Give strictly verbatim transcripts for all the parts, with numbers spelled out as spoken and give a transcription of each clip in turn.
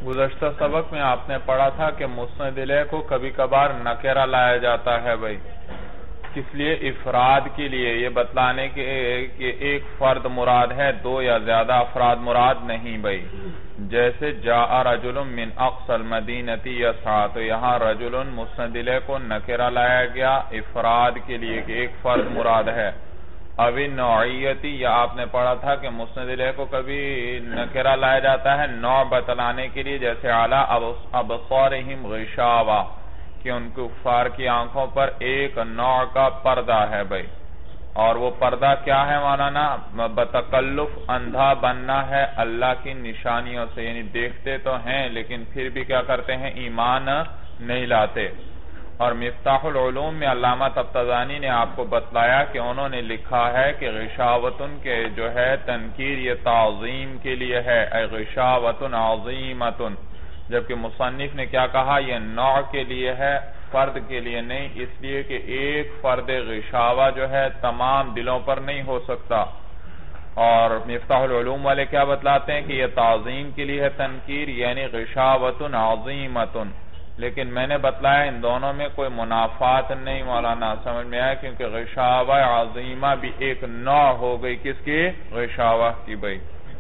گزشتہ سبق میں آپ نے پڑھا تھا کہ مسند الیہ کو کبھی کبھار نکرہ لایا جاتا ہے بھائی، کس لیے؟ افراد کے لیے، یہ بتلانے کے کہ ایک فرد مراد ہے، دو یا زیادہ افراد مراد نہیں بھائی. جیسے جاء رجل من اقصى المدینہ یسعی، تو یہاں رجل مسند الیہ کو نکرہ لایا گیا افراد کے لیے کہ ایک فرد مراد ہے. ابھی نوعیتی، یا آپ نے پڑھا تھا کہ مسند الیہ کو کبھی نکرہ لایا جاتا ہے نوع بتلانے کے لیے، جیسے علی ابصارہم غشاوہ، کہ ان کفار کی آنکھوں پر ایک نوع کا پردہ ہے بھائی. اور وہ پردہ کیا ہے مولانا؟ بتکلف اندھا بننا ہے اللہ کی نشانیوں سے، یعنی دیکھتے تو ہیں لیکن پھر بھی کیا کرتے ہیں؟ ایمان نہیں لاتے. اور مفتاح العلوم میں علامہ طبطبانی نے آپ کو بتلایا کہ انہوں نے لکھا ہے کہ غشاوتن کے جو ہے تنکیر یہ تعظیم کے لیے ہے، اے غشاوتن عظیمتن، جبکہ مصنف نے کیا کہا؟ یہ نوع کے لیے ہے، فرد کے لیے نہیں، اس لیے کہ ایک فرد غشاوہ جو ہے تمام دلوں پر نہیں ہو سکتا. اور مفتاح العلوم والے کیا بتلاتے ہیں کہ یہ تعظیم کے لیے ہے تنکیر، یعنی غشاوتن عظیمتن. لیکن میں نے بتلایا ان دونوں میں کوئی منافات نہیں مولانا، سمجھ میں آیا، کیونکہ غشاوہ عظیمہ بھی ایک نوع ہو گئی، کس کی؟ غشاوہ کی بھائی.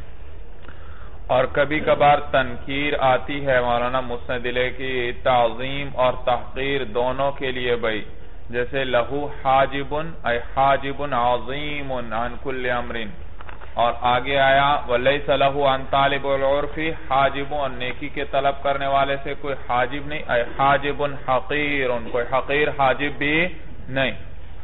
اور کبھی کبھار تنکیر آتی ہے مولانا مسند الیہ کی تعظیم اور تحقیر دونوں کے لیے بھائی، جیسے لہو حاجبن، اے حاجبن عظیم عن کل امر. اور آگے آیا وَلَيْسَ لَهُ عَنْ طَالِبُ الْعُرْفِ حَاجِبٌ، اور نیکی کے طلب کرنے والے سے کوئی حاجب نہیں، اے حاجب حقیر، کوئی حقیر حاجب بھی نہیں.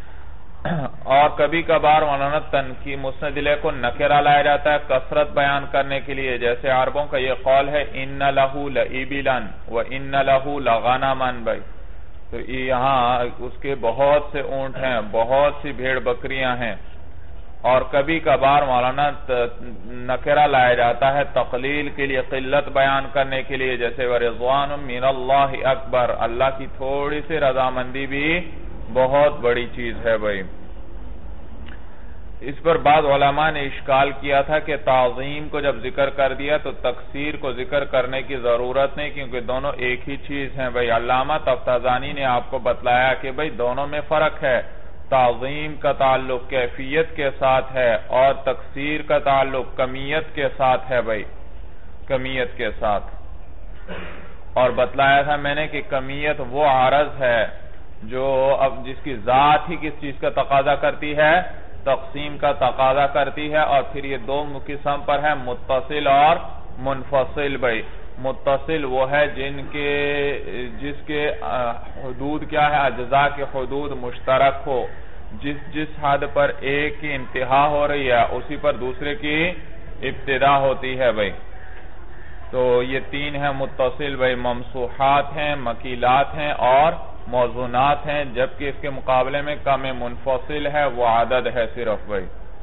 اور کبھی کبھار مولانا تنکی مسند الیہ کو نکرہ لایا جاتا ہے کثرت بیان کرنے کے لیے، جیسے عربوں کا یہ قول ہے اِنَّ لَهُ لَإِبِلًا وَإِنَّ لَهُ لَغَنَمًا بھائی. تو یہاں اس کے بہت سے اونٹ ہیں، بہت سی بھیڑ بکریاں ہیں. اور کبھی کبھار مولانا نکرہ لایا جاتا ہے تقلیل کے لیے، قلت بیان کرنے کے لیے، جیسے وَرِضْوَانٌ مِّنَ اللَّهِ اکبر، اللہ کی تھوڑی سی رضامندی بھی بہت بڑی چیز ہے بھائی. اس پر بعض علماء نے اشکال کیا تھا کہ تعظیم کو جب ذکر کر دیا تو تکثیر کو ذکر کرنے کی ضرورت نہیں، کیونکہ دونوں ایک ہی چیز ہیں بھائی. علامہ طبطبانی نے آپ کو بتلایا کہ بھائی دونوں میں فرق ہے، تعظیم کا تعلق کیفیت کے ساتھ ہے اور تکثیر کا تعلق کمیت کے ساتھ ہے بھائی، کمیت کے ساتھ. اور بتلایا تھا میں نے کہ کمیت وہ عرض ہے جو اب جس کی ذات ہی کس چیز کا تقاضا کرتی ہے؟ تقسیم کا تقاضا کرتی ہے. اور پھر یہ دو قسم پر ہے، متصل اور منفصل بھائی. متصل وہ ہے جن کے جس کے حدود کیا ہے؟ اجزاء کے حدود مشترک ہو، جس جس حد پر ایک کی انتہا ہو رہی ہے اسی پر دوسرے کی ابتدا ہوتی ہے بھائی. تو یہ تین ہیں متصل بھائی، ممسوحات ہیں، مکیلات ہیں اور موزونات ہیں، جبکہ اس کے مقابلے میں کم منفصل ہے، وہ عدد ہے صرف بھائی.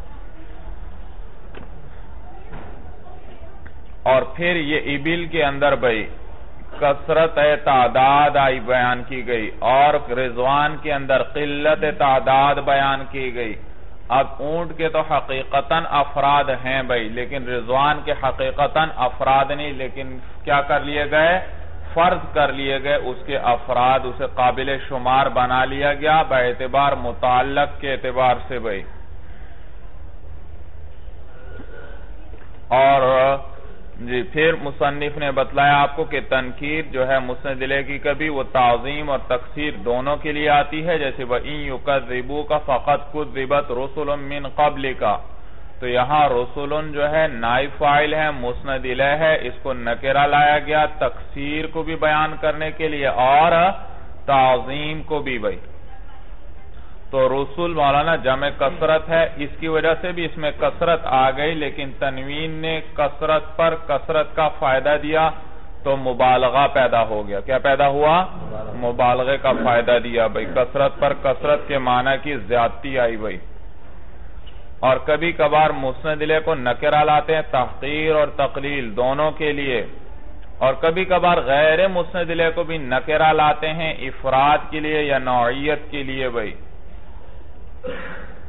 اور پھر یہ ابل کے اندر بھائی کثرت تعداد آئی بیان کی گئی، اور رضوان کے اندر قلت تعداد بیان کی گئی. اب اونٹ کے تو حقیقتاً افراد ہیں بھائی، لیکن رضوان کے حقیقتاً افراد نہیں، لیکن کیا کر لیے گئے؟ فرض کر لیے گئے اس کے افراد، اسے قابل شمار بنا لیا گیا باعتبار متعلق کے اعتبار سے بھائی. اور جی پھر مصنف نے بتلایا آپ کو کہ تنکیر جو ہے مسند الیہ کی کبھی وہ تعظیم اور تکثیر دونوں کے لیے آتی ہے، جیسے وَإِن يُكَذِّبُوكَ فَقَدْ كُذِّبَتْ رُسُلٌ مِّن قَبْلِكَ. تو یہاں رسولن جو ہے نائب فاعل ہے، مسند الیہ ہے، اس کو نکرہ لایا گیا تکثیر کو بھی بیان کرنے کے لیے اور تعظیم کو بھی بھائی. تو رسول مولانا جمع کثرت ہے، اس کی وجہ سے بھی اس میں کثرت آ گئی، لیکن تنوین نے کثرت پر کثرت کا فائدہ دیا تو مبالغہ پیدا ہو گیا. کیا پیدا ہوا؟ مبالغے کا فائدہ دیا بھائی، کثرت پر کثرت کے معنی کی زیادتی آئی بھائی. اور کبھی کبھار مسند الیہ کو نکرہ لاتے ہیں تحقیر اور تقلیل دونوں کے لیے، اور کبھی کبھار غیر مسند الیہ کو بھی نکرہ لاتے ہیں افراد کے لیے یا نوعیت کے لیے بھائی.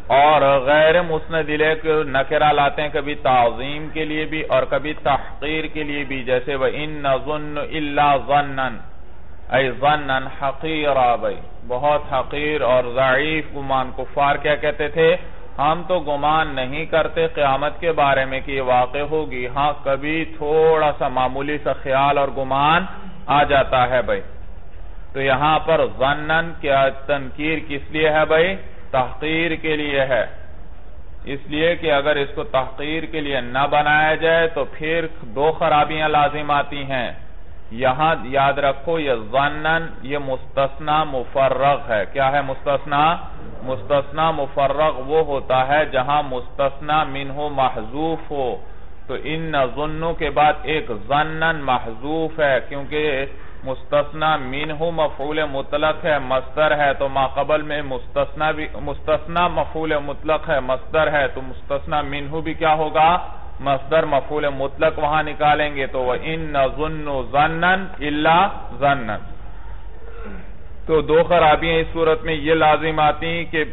اور غیر مسند الیہ کو نکرہ لاتے ہیں کبھی تعظیم کے لیے بھی اور کبھی تحقیر کے لیے بھی، جیسے وَإِن نَظُنُّ إِلَّا ظَنًّا اے ظنًا حقیرا، بھائی بہت حقیر اور ضعیف گمان۔ کفار کیا کہتے تھے؟ ہم تو گمان نہیں کرتے قیامت کے بارے میں کہ یہ واقع ہوگی، ہاں کبھی تھوڑا سا معمولی سا خیال اور گمان آ جاتا ہے بھائی۔ تو یہاں پر ظنن کیا تنکیر کس لیے ہے بھائی؟ تحقیر کے لیے ہے، اس لیے کہ اگر اس کو تحقیر کے لیے نہ بنایا جائے تو پھر دو خرابیاں لازم آتی ہیں۔ یہاں یاد رکھو یہ ظنن یہ مستثنی مفرغ ہے۔ کیا ہے مستثنی؟ مستثنی مفرغ وہ ہوتا ہے جہاں مستثنی منہ محذوف ہو، تو ان نظنو کے بعد ایک ظنن محذوف ہے، کیونکہ مستثنی منہ مفعول مطلق ہے، مصدر ہے، تو ما قبل میں مستثنی بھی مستثنی مفعول مطلق ہے، مصدر ہے، تو مستثنی منہ بھی کیا ہوگا؟ مصدر مفعول مطلق وہاں نکالیں گے تو وَإِن نَظُنُّ ظَنًّا إِلَّا ظَنًّا۔ تو دو خرابیاں اس صورت میں یہ لازم آتی ہیں کہ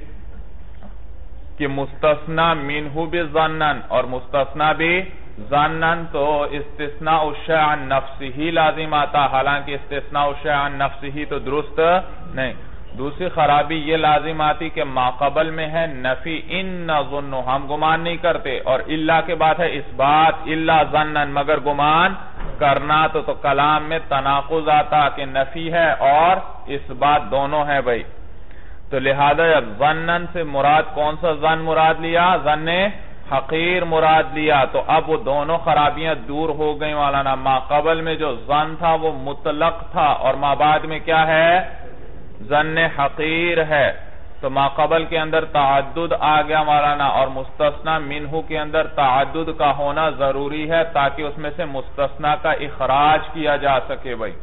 کہ مستثنی منہ بھی ظنًا اور مستثنی بھی ظنًا، تو استثناء الشیء عن نفسہ لازم آتا، حالانکہ استثناء الشیء عن نفسہ تو درست نہیں۔ دوسری خرابی یہ لازم آتی کہ ما قبل میں ہے نفی ان نظن، ہم گمان نہیں کرتے، اور الا کے بعد ہے اس بات الا ظنن مگر گمان کرنا، تو تو کلام میں تناقض آتا کہ نفی ہے اور اس بات دونوں ہے بھائی۔ تو لہذا اب ظنن سے مراد کون سا ظن مراد لیا؟ ظن حقیر مراد لیا، تو اب وہ دونوں خرابیاں دور ہو گئیں مولانا۔ ما قبل میں جو ظن تھا وہ مطلق تھا، اور ما بعد میں کیا ہے؟ ظن حقیر ہے، تو ما قبل کے اندر تعدد آ گیا مولانا، اور مستثنی منہ کے اندر تعدد کا ہونا ضروری ہے تاکہ اس میں سے مستثنی کا اخراج کیا جا سکے بھائی۔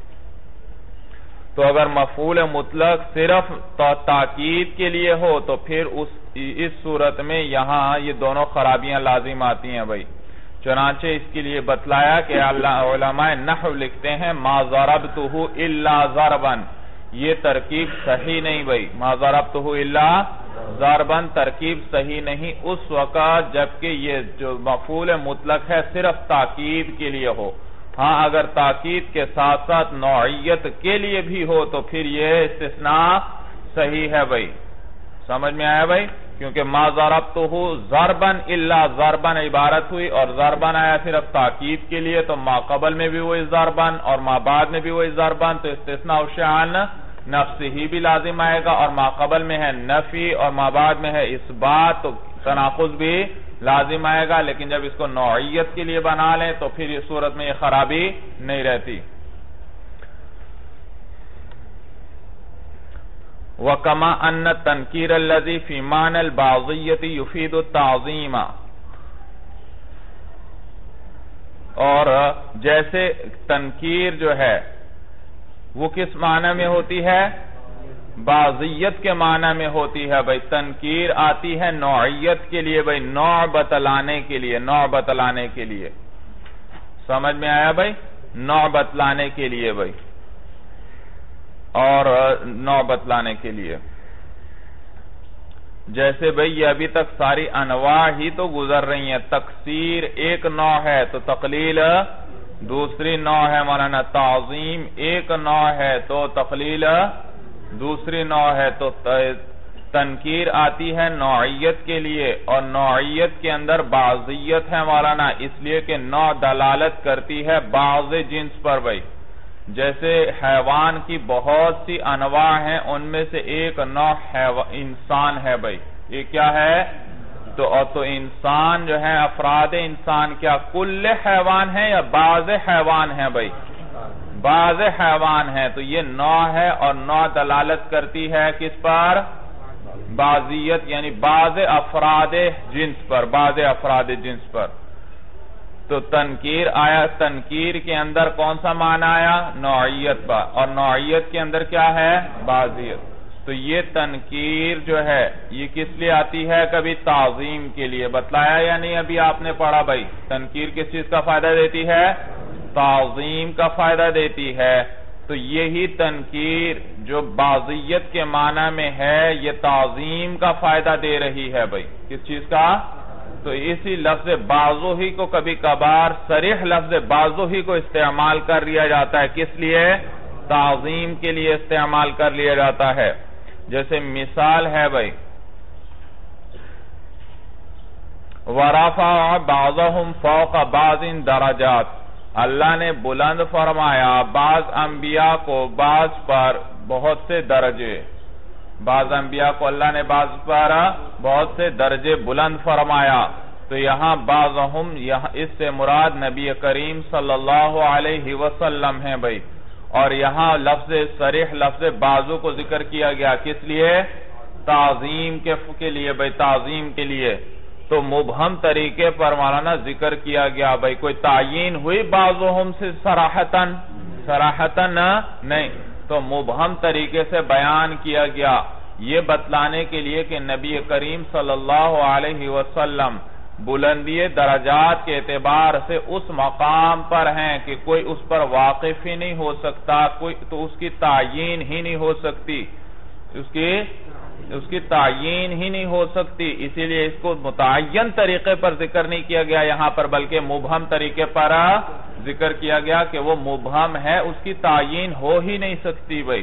تو اگر مفعول مطلق صرف تاکید کے لیے ہو تو پھر اس اس صورت میں یہاں یہ دونوں خرابیاں لازم آتی ہیں بھائی۔ چنانچہ اس کے لیے بتلایا کہ علماء نحو لکھتے ہیں ما ضربتہ الا ضربا، یہ ترکیب صحیح نہیں بھائی، ما ضربتہ الا ضربا ترکیب صحیح نہیں اس وقت جبکہ یہ جو مفعول مطلق ہے صرف تاکید کے لیے ہو۔ ہاں اگر تاکید کے ساتھ ساتھ نوعیت کے لیے بھی ہو تو پھر یہ استثناء صحیح ہے بھائی، سمجھ میں آیا بھائی؟ کیونکہ ما ضربتہ ضربا الا ضربا عبارت ہوئی، اور ضربا آیا صرف تاکید کے لیے، تو ما قبل میں بھی وہی ضربا اور ما بعد میں بھی وہی ضربا، تو استثناء الشیء عن نفسہ ہی بھی لازم آئے گا، اور ما قبل میں ہے نفی اور ما بعد میں ہے اثبات، تو تناقض بھی لازم آئے گا۔ لیکن جب اس کو نوعیت کے لیے بنا لیں تو پھر اس صورت میں یہ خرابی نہیں رہتی۔ وَكَمَا أَنَّ التَّنْكِيرَ الَّذِي فِي مَعْنَى الْبَعْضِيَّةِ يُفِيدُ التَّعْظِيمَ، اور جیسے تنکیر جو ہے وہ کس معنی میں ہوتی ہے؟ بعضیت کے معنی میں ہوتی ہے بھائی۔ تنکیر آتی ہے نوعیت کے لیے بھائی، نوع بتلانے کے لیے، نوع بتلانے کے لیے، سمجھ میں آیا بھائی؟ نوع بتلانے کے لیے بھائی، اور نوع بتلانے کے لیے جیسے بھائی یہ ابھی تک ساری انواع ہی تو گزر رہی ہیں۔ تکسیر ایک نوع ہے تو تقلیل دوسری نوع ہے مولانا، تعظیم ایک نوع ہے تو تقلیل دوسری نوع ہے، تو تنکیر آتی ہے نوعیت کے لیے، اور نوعیت کے اندر بعضیت ہے مولانا، اس لیے کہ نوع دلالت کرتی ہے بعض جنس پر بھائی۔ جیسے حیوان کی بہت سی انواع ہیں، ان میں سے ایک نوع انسان ہے بھائی، یہ کیا ہے؟ تو اور تو انسان جو ہے افراد انسان کیا کل حیوان ہے یا بعض حیوان ہے بھائی؟ بعض حیوان ہے، تو یہ نوع ہے، اور نوع دلالت کرتی ہے کس پر؟ بعضیت، یعنی بعض افراد جنس پر، بعض افراد جنس پر۔ تو تنکیر آیا، تنکیر کے اندر کون سا معنی آیا؟ نوعیت پر، اور نوعیت کے اندر کیا ہے؟ بعضیت۔ تو یہ تنکیر جو ہے یہ کس لیے آتی ہے؟ کبھی تعظیم کے لیے، بتلایا یا نہیں ابھی آپ نے پڑھا بھائی؟ تنکیر کس چیز کا فائدہ دیتی ہے؟ تعظیم کا فائدہ دیتی ہے، تو یہی تنکیر جو بعضیت کے معنی میں ہے یہ تعظیم کا فائدہ دے رہی ہے بھائی. کس چیز کا؟ تو اسی لفظ بعضو ہی کو کبھی کبھار صریح لفظ بعضو ہی کو استعمال کر لیا جاتا ہے. کس لیے؟ تعظیم کے لیے استعمال کر لیا جاتا ہے. جیسے مثال ہے بھائی وَرَفَعَ بَعْضَهُمْ فَوْقَ بَعْضٍ دَرَجَاتٍ، اللہ نے بلند فرمایا بعض انبیاء کو بعض پر بہت سے درجے، بعض انبیاء کو اللہ نے بعض پر بہت سے درجے بلند فرمایا. تو یہاں بعضہم، اس سے مراد نبی کریم صلی اللہ علیہ وسلم ہیں بھائی. اور یہاں لفظ صریح لفظ بعضو کو ذکر کیا گیا. کس لیے؟ تعظیم کے لیے بھائی، تعظیم کے لیے. تو مبہم طریقے پر مولانا ذکر کیا گیا بھائی. کوئی تعیین ہوئی بعضہم سے صراحتاً؟ صراحتاً نہیں، تو مبہم طریقے سے بیان کیا گیا یہ بتلانے کے لیے کہ نبی کریم صلی اللہ علیہ وسلم بلندی درجات کے اعتبار سے اس مقام پر ہیں کہ کوئی اس پر واقف ہی نہیں ہو سکتا، کوئی تو اس کی تعیین ہی نہیں ہو سکتی، اس کی اس کی تعیین ہی نہیں ہو سکتی. اسی لیے اس کو متعین طریقے پر ذکر نہیں کیا گیا یہاں پر، بلکہ مبہم طریقے پر ذکر کیا گیا کہ وہ مبہم ہے، اس کی تعیین ہو ہی نہیں سکتی بھائی.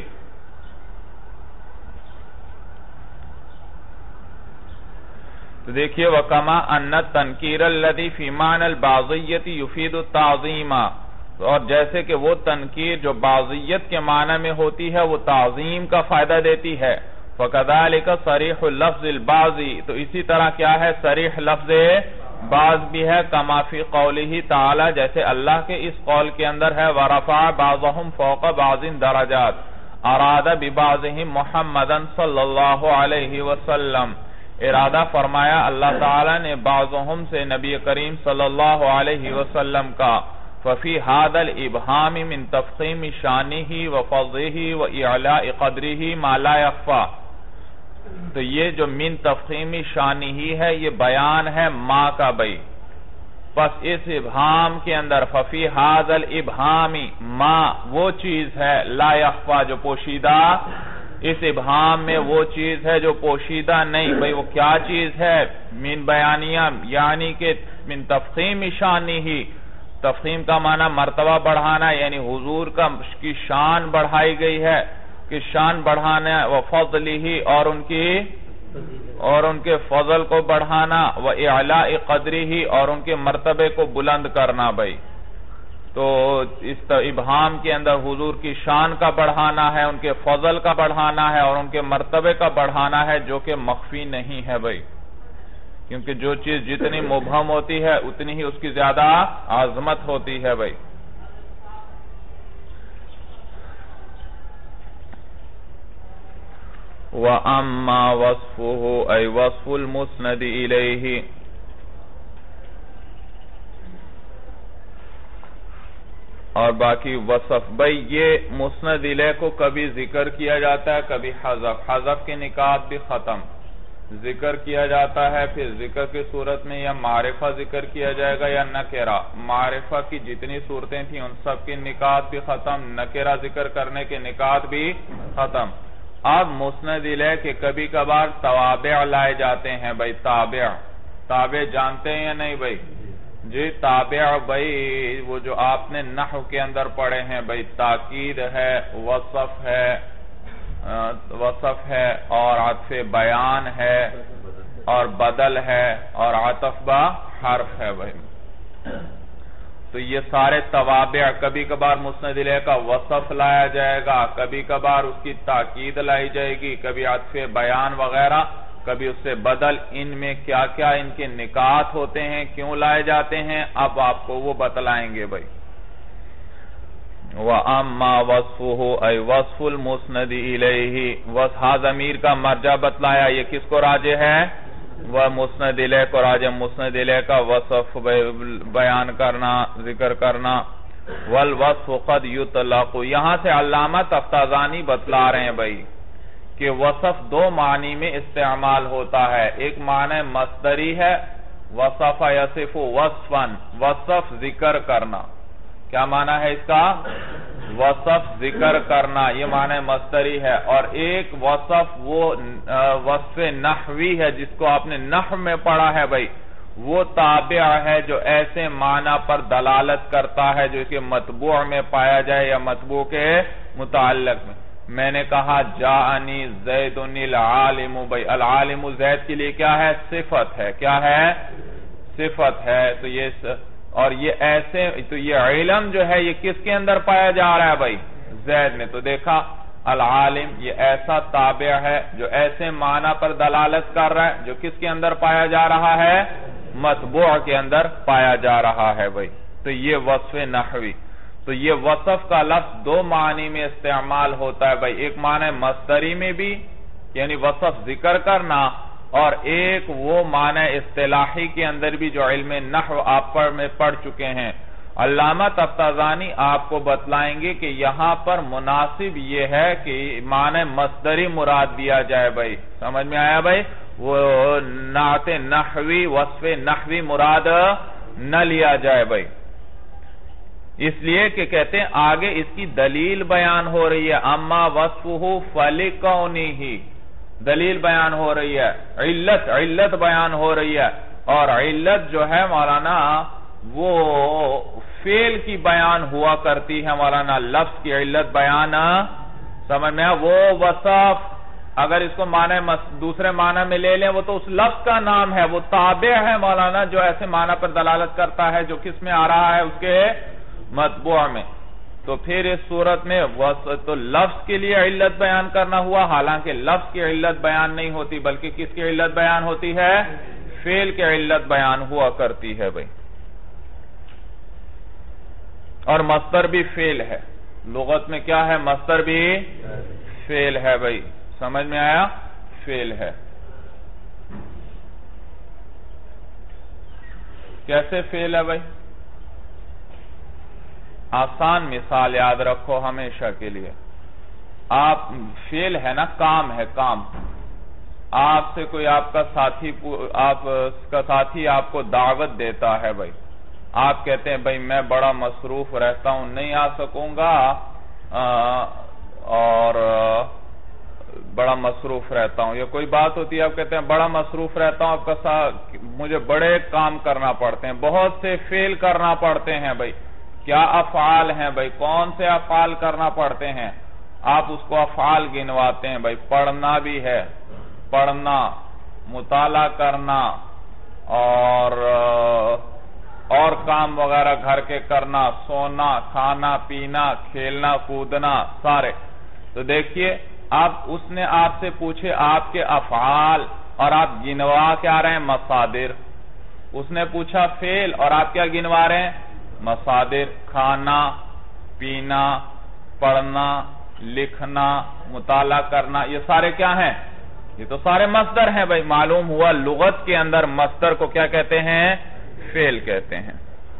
تو دیکھیے وَكَمَا أَنَّ التَّنْكِيرَ الَّذِي فِي مَعْنَى الْبَعْضِيَّةِ يُفِيدُ التَّعْظِيمَ، اور جیسے کہ وہ تنکیر جو بعضیت کے معنی میں ہوتی ہے وہ تعظیم کا فائدہ دیتی ہے. فَكَذَلِكَ صَرِيحُ اللَّفْظِ الْبَعْضِ، تو اسی طرح کیا ہے صریح لفظ بعض بھی ہے. كَمَا فِي قَوْلِهِ تَعَالَى، جیسے اللہ کے اس قول کے اندر ہے وَرَفَعَ بَعْضَهُمْ فَوْقَ بَعْضٍ دَرَجَاتٍ أَرَادَ بِبَعْضِهِمْ مُحَمَّدًا صلی اللہ علیہ وسلم، ارادہ فرمایا اللہ تعالیٰ نے بعضهم سے نبی کریم صلی اللہ علیہ وسلم کا. ففی هذا الابہام من تفخیم شانہ وفضلہ واعلاء قدرہ ما لا یخفی، تو یہ جو من تفخیم شانہ ہے یہ بیان ہے ما کا بھئی. پس اس ابہام کے اندر ففی هذا الابہام ما وہ چیز ہے لا یخفی جو پوشیدہ، اس ابہام میں وہ چیز ہے جو پوشیدہ نہیں بھئی. وہ کیا چیز ہے؟ من بیانیہ، یعنی کہ من تفخیم شانہ، تفخیم کا معنی مرتبہ بڑھانا، یعنی حضور کا کی شان بڑھائی گئی ہے کہ شان بڑھانا، وفضلہ اور ان کی اور ان کے فضل کو بڑھانا، واعلاء قدرہ اور ان کے مرتبے کو بلند کرنا بھئی. تو اس ابہام کے اندر حضور کی شان کا بڑھانا ہے، ان کے فضل کا بڑھانا ہے اور ان کے مرتبے کا بڑھانا ہے جو کہ مخفی نہیں ہے بھئی. کیونکہ جو چیز جتنی مبہم ہوتی ہے اتنی ہی اس کی زیادہ عظمت ہوتی ہے بھئی. وَأَمَّا وَصْفُهُ أَيْ وَصْفُ الْمُسْنَدِ إِلَيْهِ، اور باقی وصف بھئی یہ مسند الیہ کو کبھی ذکر کیا جاتا ہے کبھی حذف، حذف کے نکات بھی ختم، ذکر کیا جاتا ہے پھر ذکر کی صورت میں یا معرفہ ذکر کیا جائے گا یا نکرہ. معرفہ کی جتنی صورتیں تھیں ان سب کے نکات بھی ختم، نکرہ ذکر کرنے کے نکات بھی ختم. اب مسند الیہ کے کبھی کبھار توابع لائے جاتے ہیں بھئی. تابع تابع جانتے ہیں یا نہیں بھئی؟ جی تابع بھئی وہ جو آپ نے نحو کے اندر پڑھے ہیں بھئی، تاکید ہے، وصف ہے وصف ہے اور عطف بیان ہے اور بدل ہے اور عطف با حرف ہے بھئی. تو یہ سارے توابع، کبھی کبھار مسند الیہ کا وصف لایا جائے گا، کبھی کبھار اس کی تاکید لائی جائے گی، کبھی عطف بیان وغیرہ، کبھی اس سے بدل. ان میں کیا کیا ان کے نکات ہوتے ہیں، کیوں لائے جاتے ہیں، اب آپ کو وہ بتلائیں گے بھئی. وَأَمَّا وَصْفُهُ أَيْ وَصْفُ الْمُسْنَدِ إِلَيْهِ، وصحا ضمیر کا مرجع بتلایا، یہ کس کو راجع ہے؟ وہ مسند الیہ کو راجع، مسند الیہ کا وصف بیان کرنا، ذکر کرنا. وَالْوَصْفُ قَدْ يُطْلَقُ، یہاں سے علامہ تفتازانی بتلا رہے ہیں بھئی کہ وصف دو معنی میں استعمال ہوتا ہے. ایک معنی مصدری ہے، وصف یصف وصفاً، وصف ذکر کرنا. کیا معنی ہے اس کا؟ وصف ذکر کرنا، یہ معنی مصدری ہے، اور ایک وصف وہ وصف نحوی ہے جس کو آپ نے نحو میں پڑھا ہے بھائی، وہ تابع ہے جو ایسے معنی پر دلالت کرتا ہے جو کہ مطبوع میں پایا جائے یا مطبوع کے متعلق میں۔ میں نے کہا جاءنی زید العالم، بھائی العالم زید کے لیے کیا ہے؟ صفت ہے، کیا ہے؟ صفت ہے۔ تو یہ اور یہ ایسے تو یہ علم جو ہے یہ کس کے اندر پایا جا رہا ہے بھائی؟ زید میں۔ تو دیکھا العالم یہ ایسا تابع ہے جو ایسے معنی پر دلالت کر رہا ہے جو کس کے اندر پایا جا رہا ہے؟ مطبوع کے اندر پایا جا رہا ہے بھائی۔ تو یہ وصف نحوی۔ تو یہ وصف کا لفظ دو معنی میں استعمال ہوتا ہے بھائی، ایک معنی مصدری میں بھی یعنی وصف ذکر کرنا، اور ایک وہ معنی اصطلاحی کے اندر بھی جو علم نحو آپ پر میں پڑھ چکے ہیں۔ علامہ تفتازانی آپ کو بتلائیں گے کہ یہاں پر مناسب یہ ہے کہ معنی مصدری مراد دیا جائے بھائی، سمجھ میں آیا بھائی؟ وہ نعت نحوی وصف نحوی مراد نہ لیا جائے بھائی، اس لیے کہ کہتے ہیں آگے اس کی دلیل بیان ہو رہی ہے، اما وصفہ فلکونہ، دلیل بیان ہو رہی ہے، علت علت بیان ہو رہی ہے، اور علت جو ہے مولانا وہ فعل کی بیان ہوا کرتی ہے مولانا، لفظ کی علت بیان سمجھ میں وہ وصف اگر اس کو معنی دوسرے معنی میں لے لیں وہ تو اس لفظ کا نام ہے، وہ تابع ہے مولانا جو ایسے معنی پر دلالت کرتا ہے جو کس میں آ رہا ہے؟ اس کے مطبوع میں۔ تو پھر اس صورت میں تو لفظ کے لیے علت بیان کرنا ہوا، حالانکہ لفظ کی علت بیان نہیں ہوتی بلکہ کس کی علت بیان ہوتی ہے؟ فعل کی علت بیان ہوا کرتی ہے بھائی، اور مصدر بھی فعل ہے، لغت میں کیا ہے؟ مصدر بھی فعل ہے بھائی، سمجھ میں آیا؟ فعل ہے۔ کیسے فعل ہے بھائی؟ آسان مثال یاد رکھو ہمیشہ کے لیے، آپ فعل ہے نا، کام ہے، کام آپ سے کوئی آپ کا ساتھی آپ کا ساتھی آپ کو دعوت دیتا ہے بھائی، آپ کہتے ہیں بھائی میں بڑا مصروف رہتا ہوں نہیں آ سکوں گا اور بڑا مصروف رہتا ہوں، یہ کوئی بات ہوتی ہے، آپ کہتے ہیں بڑا مصروف رہتا ہوں، آپ کا ساتھ مجھے بڑے کام کرنا پڑتے ہیں، بہت سے فعل کرنا پڑتے ہیں بھائی، کیا افعال ہیں بھائی؟ کون سے افعال کرنا پڑتے ہیں؟ آپ اس کو افعال گنواتے ہیں بھائی، پڑھنا بھی ہے، پڑھنا، مطالعہ کرنا، اور اور کام وغیرہ گھر کے کرنا، سونا، کھانا پینا، کھیلنا کودنا سارے۔ تو دیکھیے آپ اس نے آپ سے پوچھے آپ کے افعال اور آپ گنوا کیا رہے ہیں؟ مصادر۔ اس نے پوچھا فعل اور آپ کیا گنوا رہے ہیں؟ مصادر۔ کھانا، پینا، پڑھنا، لکھنا، مطالعہ کرنا، یہ سارے کیا ہیں؟ یہ تو سارے مصدر ہیں بھائی، معلوم ہوا لغت کے اندر مصدر کو کیا کہتے ہیں؟ فعل کہتے ہیں۔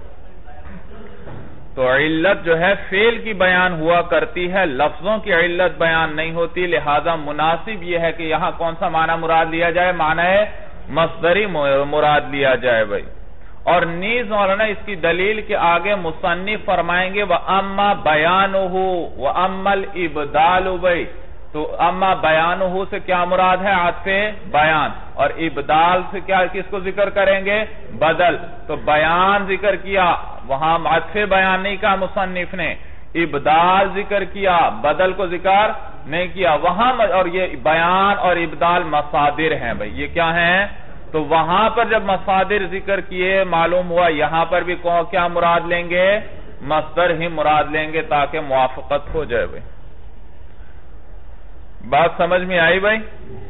تو علت جو ہے فعل کی بیان ہوا کرتی ہے، لفظوں کی علت بیان نہیں ہوتی، لہذا مناسب یہ ہے کہ یہاں کون سا معنی مراد لیا جائے؟ معنی مصدری مراد لیا جائے بھائی۔ اور نیز مولانا اس کی دلیل کے آگے مصنف فرمائیں گے وَأَمَّا بَيَانُهُ وَأَمَّا الْإِبْدَالُ بھائی، تو اما بیانہ سے کیا مراد ہے؟ عطف بیان، اور ابدال سے کیا کس کو ذکر کریں گے؟ بدل۔ تو بیان ذکر کیا، وہاں عطف بیان نہیں کہا مصنف نے، ابدال ذکر کیا، بدل کو ذکر نہیں کیا وہاں، اور یہ بیان اور ابدال مصادر ہیں بھائی، یہ کیا ہیں؟ تو وہاں پر جب مصادر ذکر کیے معلوم ہوا یہاں پر بھی کیا مراد لیں گے؟ مصدر ہی مراد لیں گے تاکہ موافقت ہو جائے بھائی۔ بات سمجھ میں آئی بھائی؟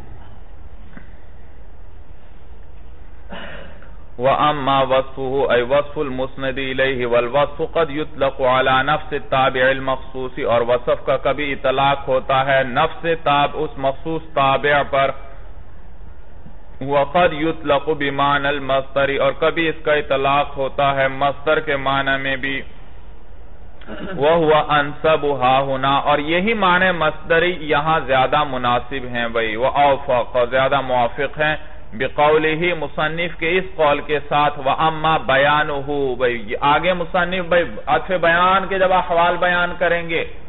وَأَمَّا وَصْفُهُ أَيْ وَصْفُ الْمُسْنَدِ إِلَيْهِ وَالْوَصْفُ قَدْ يُطْلَقُ عَلَى نَفْسِ التَّابِعِ الْمَخْصُوصِ، اور وصف کا کبھی اطلاق ہوتا ہے نفس تاب اس مخصوص تابع پر، وَقَدْ يُطْلَقُ بِمَعْنَى الْمَصْدَرِ، اور کبھی اس کا اطلاق ہوتا ہے مصدر کے معنی میں بھی، وَهُوَ أَنْسَبُهَا هُنَا، اور یہی معنی مصدری یہاں زیادہ مناسب ہیں بھئی، وَأَوْفَقَ، زیادہ موافق ہیں بِقَوْلِهِ، مصنف کے اس قول کے ساتھ، وَأَمَّا بَيَانُهُ بھئی، آگے مصنف بھئی عطف بیان کے جب احوال بیان کریں گے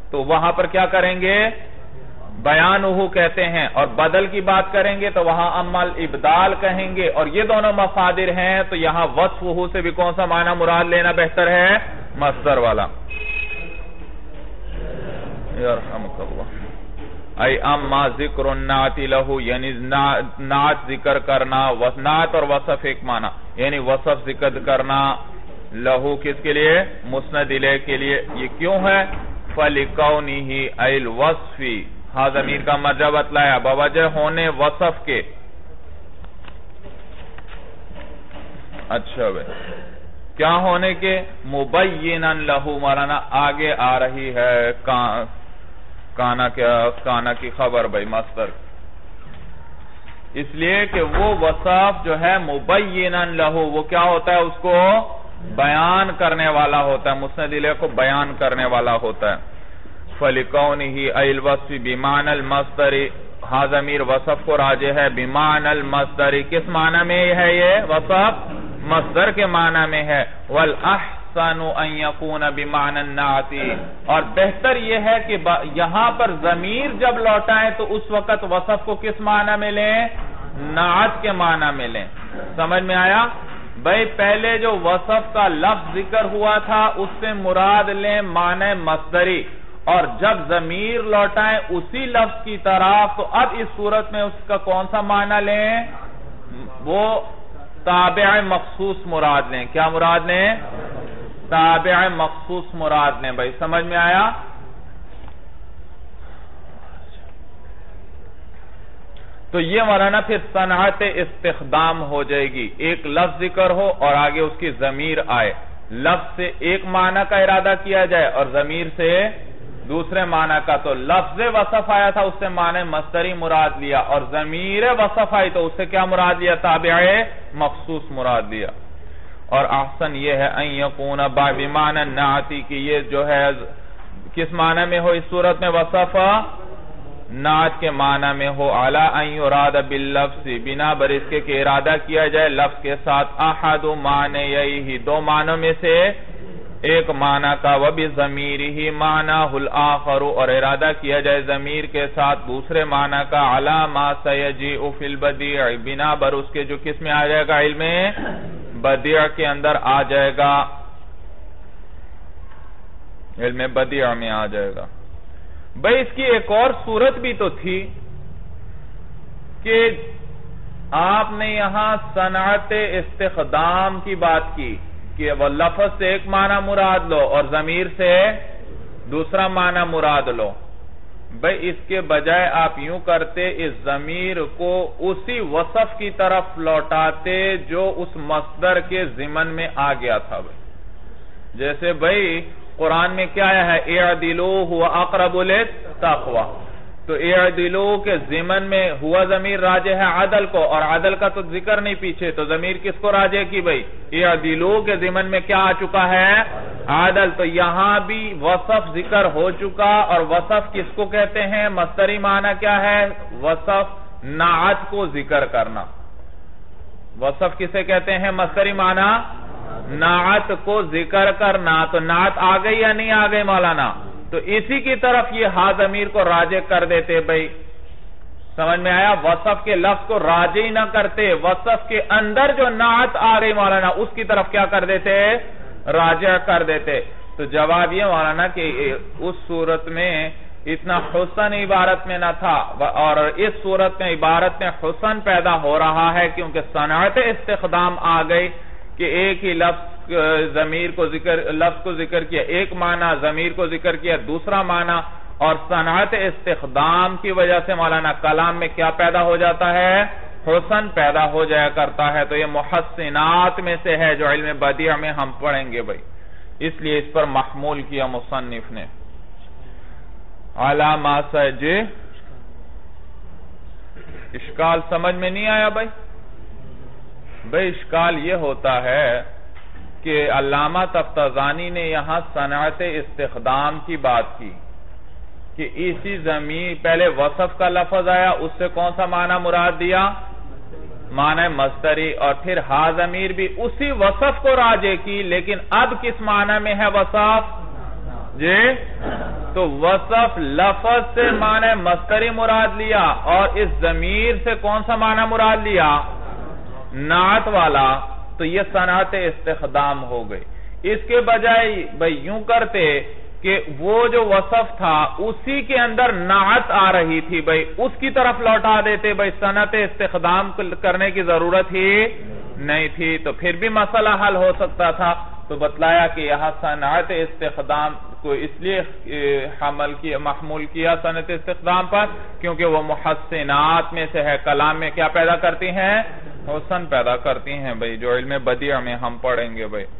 تو وہاں پر کیا کریں گے؟ بیانہو کہتے ہیں، اور بدل کی بات کریں گے تو وہاں اما الابدال کہیں گے، اور یہ دونوں مصادر ہیں تو یہاں وصفہو سے بھی کون سا معنی مراد لینا بہتر ہے؟ مصدر والا. یرحمک اللہ. ای اما ذکر النعت لہو، یعنی نعت ذکر کرنا، نعت اور وصف ایک معنی، یعنی وصف ذکر کرنا لہو کس کے لیے؟ مسند الیہ کے لیے. یہ کیوں ہے؟ فَلِقَوْنِهِ ای الوصفی، ہاں ضمیر کا مرجع بتلایا، بوجہ ہونے وصف کے. اچھا بھئی کیا ہونے کے؟ مبیناً لہو، مولانا آگے آ رہی ہے کانا کیا؟ کانا کی خبر بھئی مصدر، اس لیے کہ وہ وصف جو ہے مبیناً لہو، وہ کیا ہوتا ہے؟ اس کو بیان کرنے والا ہوتا ہے، مسند الیہ کو بیان کرنے والا ہوتا ہے. فَلِقَوْنِهِ ای الوصف بِمَعْنَ الْمَصْدَرِ، ہاں ضمیر وصف کو راجع ہے، بِمَعْنَ الْمَصْدَرِ، کس معنی میں ہے یہ وصف؟ مصدر کے معنی میں ہے. وَالْأَحْسَنُ أَن يَكُونَ بِمَعْنَ النَّعْتِ، اور بہتر یہ ہے کہ یہاں پر ضمیر جب لوٹائیں تو اس وقت وصف کو کس معنی میں لیں؟ نعت کے معنی میں لیں. سمجھ میں آیا؟ بھئی پہلے جو وصف کا لفظ ذکر ہوا تھا اس سے مراد لیں معنی مصدری، اور جب ضمیر لوٹائیں اسی لفظ کی طرف تو اب اس صورت میں اس کا کون سا معنی لیں؟ وہ تابع مخصوص مراد لیں. کیا مراد لیں؟ تابع مخصوص مراد لیں. بھئی سمجھ میں آیا؟ تو یہ مولانا پھر صنعت استخدام ہو جائے گی. ایک لفظ ذکر ہو اور آگے اس کی ضمیر آئے، لفظ سے ایک معنی کا ارادہ کیا جائے اور ضمیر سے دوسرے معنی کا. تو لفظ وصف آیا تھا، اس سے معنی مصدری مراد لیا، اور ضمیر وصف آئی تو اس سے کیا مراد لیا؟ تابع مخصوص مراد لیا. اور احسن یہ ہے ان یکون بمعنی النعت، کہ یہ جو ہے کس معنی میں ہو اس صورت میں؟ وصف نعت کے معنی میں ہو. علی ان یراد باللفظ، بنا بر اس کے کہ ارادہ کیا جائے لفظ کے ساتھ احد معنییہ، دو معنوں میں سے ایک معنی کا، وَبِضَمِيرِهِ مَعْنَاهُ الْآخَرُ، اور ارادہ کیا جائے ضمیر کے ساتھ دوسرے معنی کا، عَلَى مَا سَيَجِئُ فِي الْبَدِيعِ، بنا بر اس کے جو کس میں آ جائے گا؟ علم بدیع کے اندر آ جائے گا، علم بدیع میں آ جائے گا. بھئی اس کی ایک اور صورت بھی تو تھی کہ آپ نے یہاں صنعت استخدام کی بات کی کہ وہ لفظ سے ایک معنی مراد لو اور ضمیر سے دوسرا معنی مراد لو. بھئی اس کے بجائے آپ یوں کرتے، اس ضمیر کو اسی وصف کی طرف لوٹاتے جو اس مصدر کے ضمن میں آ گیا تھا. بھئی جیسے بھئی قرآن میں کیا ہے؟ اعدلو ہوا اقرب للتقوی، تو اعدلو کے ضمن میں ہوا ضمیر راجع ہے عدل کو، اور عدل کا تو ذکر نہیں پیچھے، تو ضمیر کس کو راجع کی؟ بھئی اعدلو کے ضمن میں کیا آ چکا ہے؟ عدل. تو یہاں بھی وصف ذکر ہو چکا، اور وصف کس کو کہتے ہیں؟ مصدری معنی کیا ہے؟ وصف نعت کو ذکر کرنا. وصف کسے کہتے ہیں؟ مصدری معنی نعت کو ذکر کرنا. تو نعت آ گئی یا نہیں آ گئی مولانا؟ تو اسی کی طرف یہ ہا ضمیر کو راجع کر دیتے. بھئی سمجھ میں آیا؟ وصف کے لفظ کو راجع ہی نہ کرتے، وصف کے اندر جو نعت آ گئی مولانا اس کی طرف کیا کر دیتے؟ راجع کر دیتے. تو جواب یہ مولانا کہ اس صورت میں اتنا حسن عبارت میں نہ تھا، اور اس صورت میں عبارت میں حسن پیدا ہو رہا ہے کیونکہ صنعت استخدام آ گئی کہ ایک ہی لفظ ضمیر کو ذکر لفظ کو ذکر کیا ایک معنی، ضمیر کو ذکر کیا دوسرا معنی، اور صنعت استخدام کی وجہ سے مولانا کلام میں کیا پیدا ہو جاتا ہے؟ حسن پیدا ہو جایا کرتا ہے. تو یہ محسنات میں سے ہے جو علم بدیع میں ہم پڑھیں گے. بھائی اس لیے اس پر محمول کیا مصنف نے. علامہ سجے اشکال سمجھ میں نہیں آیا بھائی؟ بھائی اشکال یہ ہوتا ہے کہ علامہ تفتزانی نے یہاں صنعت استخدام کی بات کی کہ اسی ضمیر پہلے وصف کا لفظ آیا، اس سے کون سا معنی مراد دیا؟ معنی مصدری، اور پھر ہا ضمیر بھی اسی وصف کو راجع کی، لیکن اب کس معنی میں ہے وصف؟ جی تو تو وصف لفظ سے معنی مصدری مراد لیا اور اس ضمیر سے کون سا معنی مراد لیا؟ نعت والا، تو یہ صنعت استخدام ہو گئی۔ اس کے بجائے بھئی یوں کرتے کہ وہ جو وصف تھا اسی کے اندر نعت آ رہی تھی، بھئی اس کی طرف لوٹا دیتے، بھئی صنعت استخدام کرنے کی ضرورت ہی نہیں تھی، تو پھر بھی مسئلہ حل ہو سکتا تھا۔ تو بتلایا کہ یہاں صنعت استخدام کو اس لیے حمل کیا، محمول کیا صنعت استخدام پر، کیونکہ وہ محسنات میں سے ہے، کلام میں کیا پیدا کرتی ہیں؟ حسن پیدا کرتی ہیں بھئی، جو علم بدیع میں ہم پڑھیں گے بھئی۔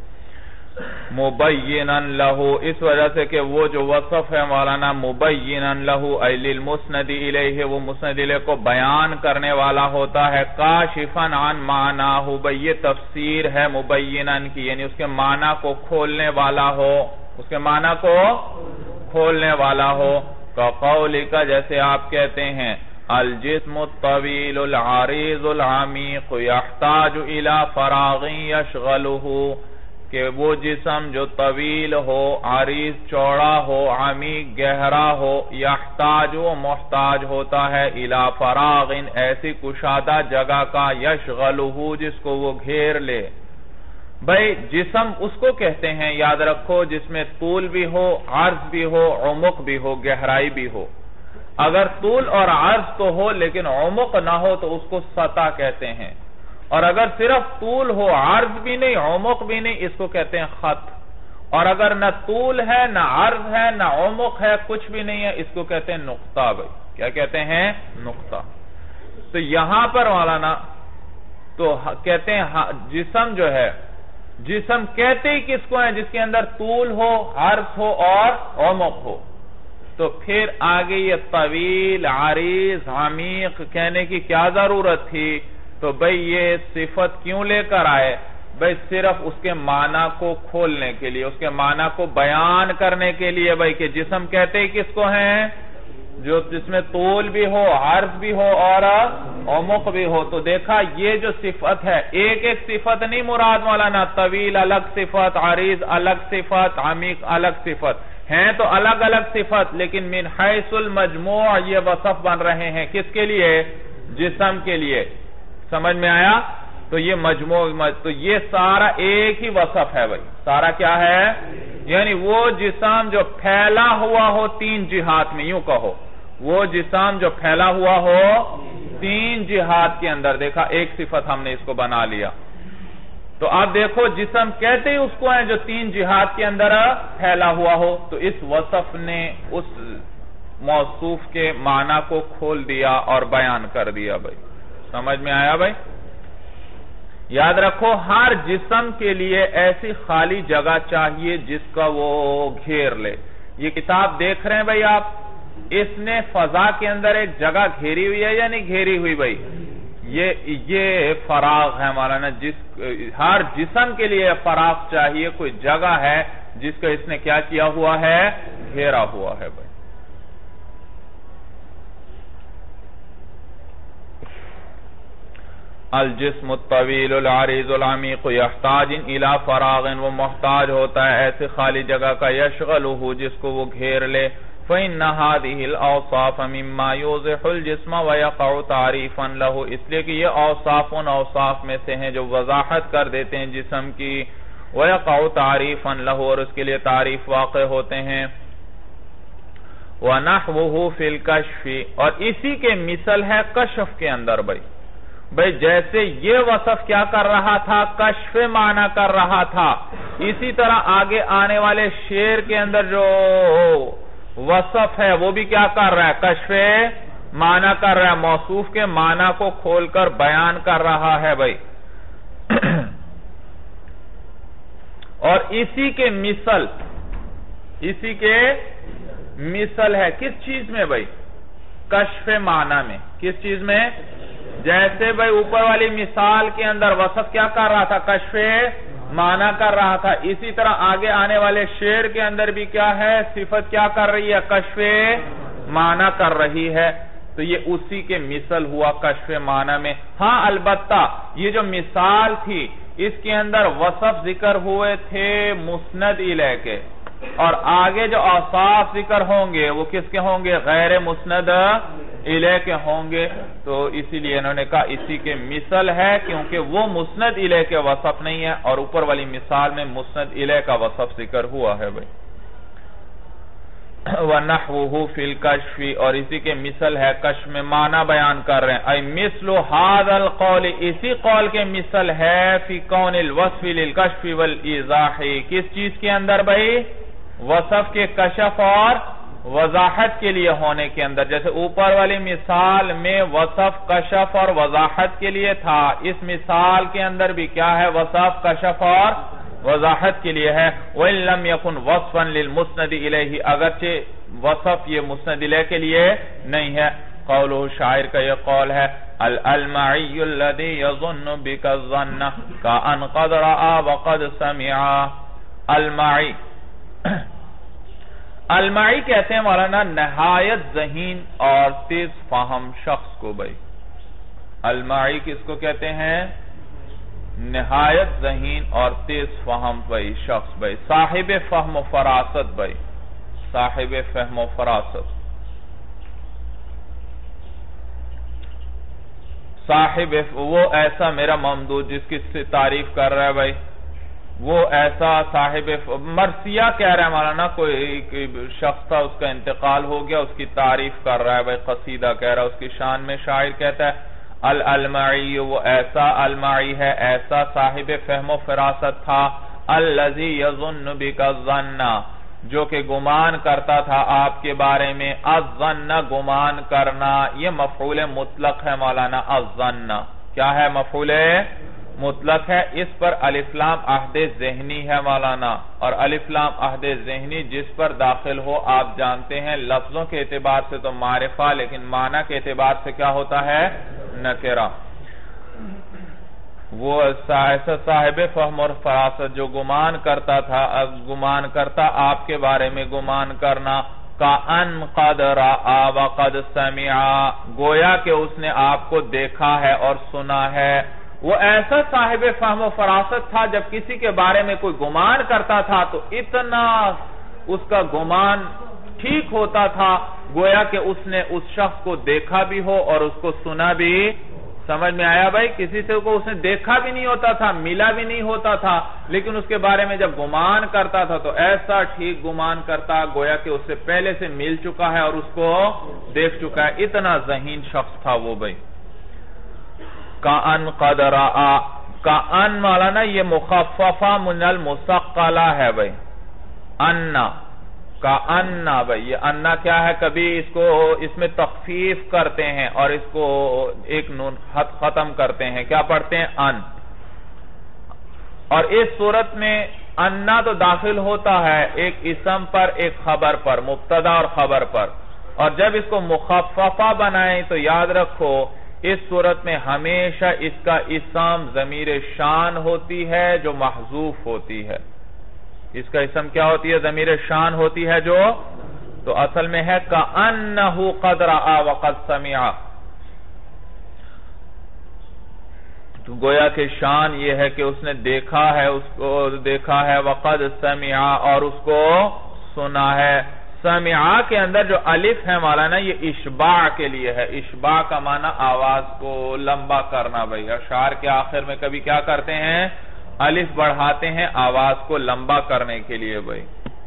مبینن لہو، اس وجہ سے کہ وہ جو وصف ہے مولانا مبینن لہو ای للمسند الیہ، وہ مسند الیہ کو بیان کرنے والا ہوتا ہے، کاشفن عن معناہ، بھئی یہ تفسیر ہے مبینن کی، یعنی اس کے معنی کو کھولنے والا ہو، اس کے معنی کو کھولنے والا ہو، کقولک، جیسے آپ کہتے ہیں الجسم الطویل العریض العمیق یحتاج الی فراغ یشغلہ، کہ وہ جسم جو طویل ہو، عریض چوڑا ہو، عمیق گہرا ہو، یحتاج وہ محتاج ہوتا ہے، الی فراغ ایسی کشادہ جگہ کا، یشغلہ جس کو وہ گھیر لے۔ بھئی جسم اس کو کہتے ہیں، یاد رکھو، جس میں طول بھی ہو، عرض بھی ہو، عمق بھی ہو، گہرائی بھی ہو۔ اگر طول اور عرض تو ہو لیکن عمق نہ ہو تو اس کو سطح کہتے ہیں، اور اگر صرف طول ہو، عرض بھی نہیں، عمق بھی نہیں، اس کو کہتے ہیں خط، اور اگر نہ طول ہے، نہ عرض ہے، نہ عمق ہے، کچھ بھی نہیں ہے، اس کو کہتے ہیں نقطہ۔ بھائی کیا کہتے ہیں؟ نقطہ۔ تو یہاں پر مولانا تو کہتے ہیں جسم جو ہے، جسم کہتے ہی کس کو ہیں؟ جس کے اندر طول ہو، عرض ہو اور عمق ہو۔ تو پھر آگے یہ طویل، عریض، عمیق کہنے کی کیا ضرورت تھی؟ تو بھئی یہ صفت کیوں لے کر آئے؟ بھئی صرف اس کے معنی کو کھولنے کے لیے، اس کے معنی کو بیان کرنے کے لیے، بھئی کہ جسم کہتے ہی کس کو ہیں؟ جو جس میں طول بھی ہو، عرض بھی ہو اور عمق بھی ہو۔ تو دیکھا یہ جو صفت ہے، ایک ایک صفت نہیں مراد مولانا، طویل الگ صفت، عریض الگ صفت، عمیق الگ صفت ہیں، تو الگ الگ صفت، لیکن من حیث المجموع یہ وصف بن رہے ہیں، کس کے لیے؟ جسم کے لیے۔ سمجھ میں آیا؟ تو یہ مجموع، تو یہ سارا ایک ہی وصف ہے بھائی، سارا کیا ہے؟ یعنی وہ جسم جو پھیلا ہوا ہو تین جہات میں، یوں کہو وہ جسم جو پھیلا ہوا ہو تین جہات کے اندر، دیکھا ایک صفت ہم نے اس کو بنا لیا۔ تو آپ دیکھو جسم کہتے ہی اس کو ہیں جو تین جہات کے اندر پھیلا ہوا ہو، تو اس وصف نے اس موصوف کے معنی کو کھول دیا اور بیان کر دیا بھائی۔ سمجھ میں آیا بھائی؟ یاد رکھو ہر جسم کے لیے ایسی خالی جگہ چاہیے جس کا وہ گھیر لے۔ یہ کتاب دیکھ رہے ہیں بھائی آپ، اس نے فضا کے اندر ایک جگہ گھیری ہوئی ہے یا نہیں گھیری ہوئی بھائی؟ یہ یہ فراغ ہے مولانا، جس ہر جسم کے لیے فراغ چاہیے، کوئی جگہ ہے جس کو اس نے کیا کیا ہوا ہے؟ گھیرا ہوا ہے بھائی۔ الجسم الطویل العریض العمیق یحتاج الی فراغ، وہ محتاج ہوتا ہے ایسے خالی جگہ کا، یشغلہ جس کو وہ گھیر لے۔ فإن هذه الأوصاف مما يوضح الجسم ويقع تعریفا له، اس لیے کہ یہ اوصاف ان اوصاف میں سے ہیں جو وضاحت کر دیتے ہیں جسم کی، ويقع تعریفا له، اور اس کے لیے تعریف واقع ہوتے ہیں۔ ونحوه في الكشف، اور اسی کے مثل ہے کشف کے اندر بھائی۔ بھئی جیسے یہ وصف کیا کر رہا تھا؟ کشف معنی کر رہا تھا، اسی طرح آگے آنے والے شعر کے اندر جو وصف ہے وہ بھی کیا کر رہا ہے؟ کشف معنی کر رہا ہے، موصوف کے معنی کو کھول کر بیان کر رہا ہے بھائی۔ اور اسی کے مثل، اسی کے مثل ہے کس چیز میں بھائی؟ کشف معنی میں۔ کس چیز میں؟ جیسے بھائی اوپر والی مثال کے اندر وصف کیا کر رہا تھا؟ کشف معنی کر رہا تھا، اسی طرح آگے آنے والے شعر کے اندر بھی کیا ہے؟ صفت کیا کر رہی ہے؟ کشف معنی کر رہی ہے۔ تو یہ اسی کے مثل ہوا کشف معنی میں۔ ہاں البتہ یہ جو مثال تھی اس کے اندر وصف ذکر ہوئے تھے مسند الیہ کے، اور آگے جو اوصاف ذکر ہوں گے وہ کس کے ہوں گے؟ غیر مسند الیہ کے ہوں گے. تو اسی لیے انہوں نے کہا اسی کے مثل ہے، کیونکہ وہ مسند الیہ کے وصف نہیں ہے، اور اوپر والی مثال میں مسند الیہ کا وصف ذکر ہوا ہے بھائی. وَنَحْوُهُ فِي الْكَشْفِ، اور اسی کے مثل ہے کشف میں معنی بیان کر رہے ہیں. اَيْ مِثْلُ هَذَا الْقَوْلِ، اسی قول کے مثل ہے فِي قَوْنِ الْوَصْفِ لِلْكَشْفِ وَالْإِيضَاحِ، کس چیز کے اندر بھائی؟ وصف کے کشف اور وضاحت کے لیے ہونے کے اندر. جیسے اوپر والی مثال میں وصف کشف اور وضاحت کے لیے تھا، اس مثال کے اندر بھی کیا ہے؟ وصف کشف اور وضاحت کے لیے ہے. وَإِن لَمْ يَكُنْ وَصْفًا لِلْمُسْنَدِ إِلَيْهِ، اگرچہ وصف یہ مسند الیہ کے لیے نہیں ہے. قولہ، شاعر کا یہ قول ہے، الْأَلْمَعِيُّ الَّذِي يَظُنُّ بِكَ الظَّنَّ كَأَنْ قَدْ رَآ وَقَدْ سَمِعَا. المعی المعی کہتے ہیں مولانا نہایت ذہین اور تیز فہم شخص کو بھائی. المعی کس کو کہتے ہیں؟ نہایت ذہین اور تیز فہم بھائی شخص بھائی، صاحب فہم و فراست بھائی، صاحب فہم و فراست. صاحب وہ ایسا میرا ممدود جس کی تعریف کر رہا ہے بھائی، وہ ایسا صاحب مرثیہ کہہ رہا ہے مولانا، کوئی شخص تھا اس کا انتقال ہو گیا، اس کی تعریف کر رہا ہے بھائی، قصیدہ کہہ رہا ہے اس کی شان میں. شاعر کہتا ہے الالمعی، وہ ایسا المعی ہے، ایسا صاحب فہم و فراست تھا. الذی یظن بک الظن، جو کہ گمان کرتا تھا آپ کے بارے میں. الظن گمان کرنا، یہ مفعول مطلق ہے مولانا. الظن کیا ہے؟ مفعول مطلق ہے. اس پر الف لام عہد ذہنی ہے مولانا، اور الف لام عہد ذہنی جس پر داخل ہو آپ جانتے ہیں لفظوں کے اعتبار سے تو معرفہ، لیکن معنی کے اعتبار سے کیا ہوتا ہے؟ نکرہ. وہ ایسا صاحب فہم اور فراست جو گمان کرتا تھا، گمان کرتا آپ کے بارے میں گمان کرنا. کَأَنْ قَدْ رَآ وَقَدْ سَمِعَا، گویا کہ اس نے آپ کو دیکھا ہے اور سنا ہے. وہ ایسا صاحب فہم و فراست تھا، جب کسی کے بارے میں کوئی گمان کرتا تھا تو اتنا اس کا گمان ٹھیک ہوتا تھا گویا کہ اس نے اس شخص کو دیکھا بھی ہو اور اس کو سنا بھی. سمجھ میں آیا بھائی؟ کسی سے کو اس نے دیکھا بھی نہیں ہوتا تھا، ملا بھی نہیں ہوتا تھا، لیکن اس کے بارے میں جب گمان کرتا تھا تو ایسا ٹھیک گمان کرتا گویا کہ اس سے پہلے سے مل چکا ہے اور اس کو دیکھ چکا ہے. اتنا ذہین شخص تھا وہ بھائی. کَأَنْ قَدْ رَآ، کَأَنْ مولانا یہ مخففہ من المثقلہ ہے بھائی. اَنَّا، کَأَنَّا بھائی، یہ اَنَّا کیا ہے؟ کبھی اس کو اس میں تخفیف کرتے ہیں اور اس کو ایک نون خط ختم کرتے ہیں. کیا پڑھتے ہیں؟ ان. اور اس صورت میں اَنَّا تو داخل ہوتا ہے ایک اسم پر ایک خبر پر، مبتدا اور خبر پر. اور جب اس کو مخففہ بنائیں تو یاد رکھو اس صورت میں ہمیشہ اس کا اسم ضمیر شان ہوتی ہے جو محذوف ہوتی ہے. اس کا اسم کیا ہوتی ہے؟ ضمیر شان ہوتی ہے جو، تو اصل میں ہے کَأَنَّهُ قَدْ رَآ وَقَدْ سَمِعَ. تو گویا کہ شان یہ ہے کہ اس نے دیکھا ہے، اس کو دیکھا ہے، وَقَدْ سَمِعَ، اور اس کو سنا ہے. سمعا کے اندر جو الف ہے مولانا یہ اشباع کے لیے ہے. اشباع کا معنی آواز کو لمبا کرنا بھئی. اشعار کے آخر میں کبھی کیا کرتے ہیں؟ الف بڑھاتے ہیں آواز کو لمبا کرنے کے لیے بھئی.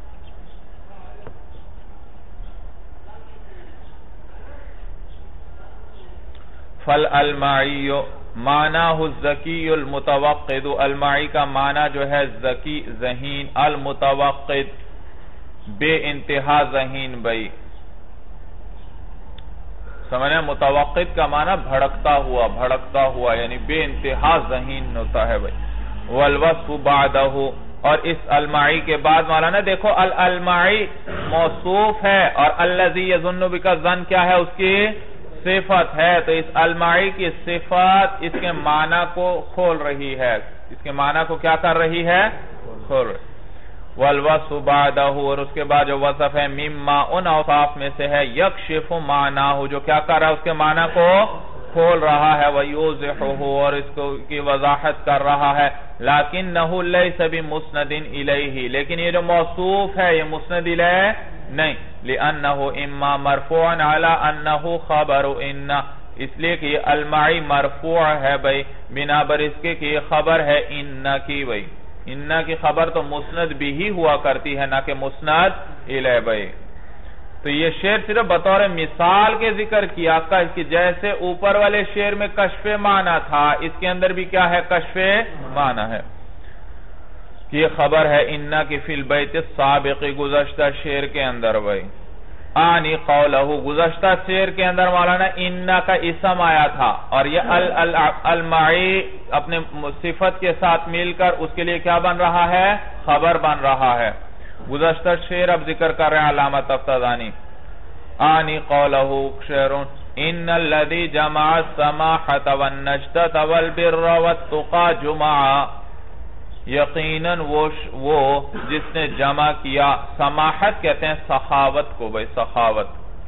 فَالْأَلْمَعِيُّ معناہ الذکی المتوقد، المعی کا معنی جو ہے ذکی ذہین، المتوقد بے انتہا ذہین بھئی. سمجھیں؟ متوقد کا معنی بھڑکتا ہوا، بھڑکتا ہوا یعنی بے انتہا ذہین ہوتا ہے بھئی. والوصف بعدہ، اور اس المعی کے بعد مولانا دیکھو الالمعی موصوف ہے اور الذی یظن بک الظن کیا ہے؟ اس کی صفت ہے. تو اس المعی کی صفت اس کے معنی کو کھول رہی ہے، اس کے معنی کو کیا کر رہی ہے؟ کھول رہی. والوصف بعدہ، اور اس کے بعد جو وصف ہے مما ان اوصاف میں سے ہے یکشف معناہ، جو کیا کر رہا ہے؟ اس کے معنی کو کھول رہا ہے. وَيُوضِحُهُ، اور اس کو کی وضاحت کر رہا ہے. لکنہ لیس بمسند الیہ، لیکن یہ جو موصوف ہے یہ مسند الیہ نہیں، لانہ اما مرفوع علی انہ خبر ان، اس لیے کہ یہ المعی مرفوع ہے بھئی بنا بر اس کے کہ یہ خبر ہے ان کی بھئی، ان کی خبر تو مسند بھی ہی ہوا کرتی ہے نہ کہ مسند الیہ بھئی۔ تو یہ شعر صرف بطور مثال کے ذکر کیا کہ جیسے اوپر والے شعر میں کشف معنی تھا، اس کے اندر بھی کیا ہے؟ کشف معنی ہے۔ یہ خبر ہے انہ کی فی البیت السابق، گزشتہ شعر کے اندر بھئی، آنی قولہ، گزشتہ شعر کے اندر مولانا انہ کا اسم آیا تھا، اور یہ المعی اپنے صفت کے ساتھ مل کر اس کے لیے کیا بن رہا ہے؟ خبر بن رہا ہے۔ گزشتہ شعر اب ذکر کر رہے ہیں علامہ تفتازانی، آنی قولہ شعرون ان الذی جمع السماحة والنجدة والبر والتقى جمعا، یقیناً وہ وہ جس نے جمع کیا، سماحت کہتے ہیں سخاوت کو بھئی، سخاوت،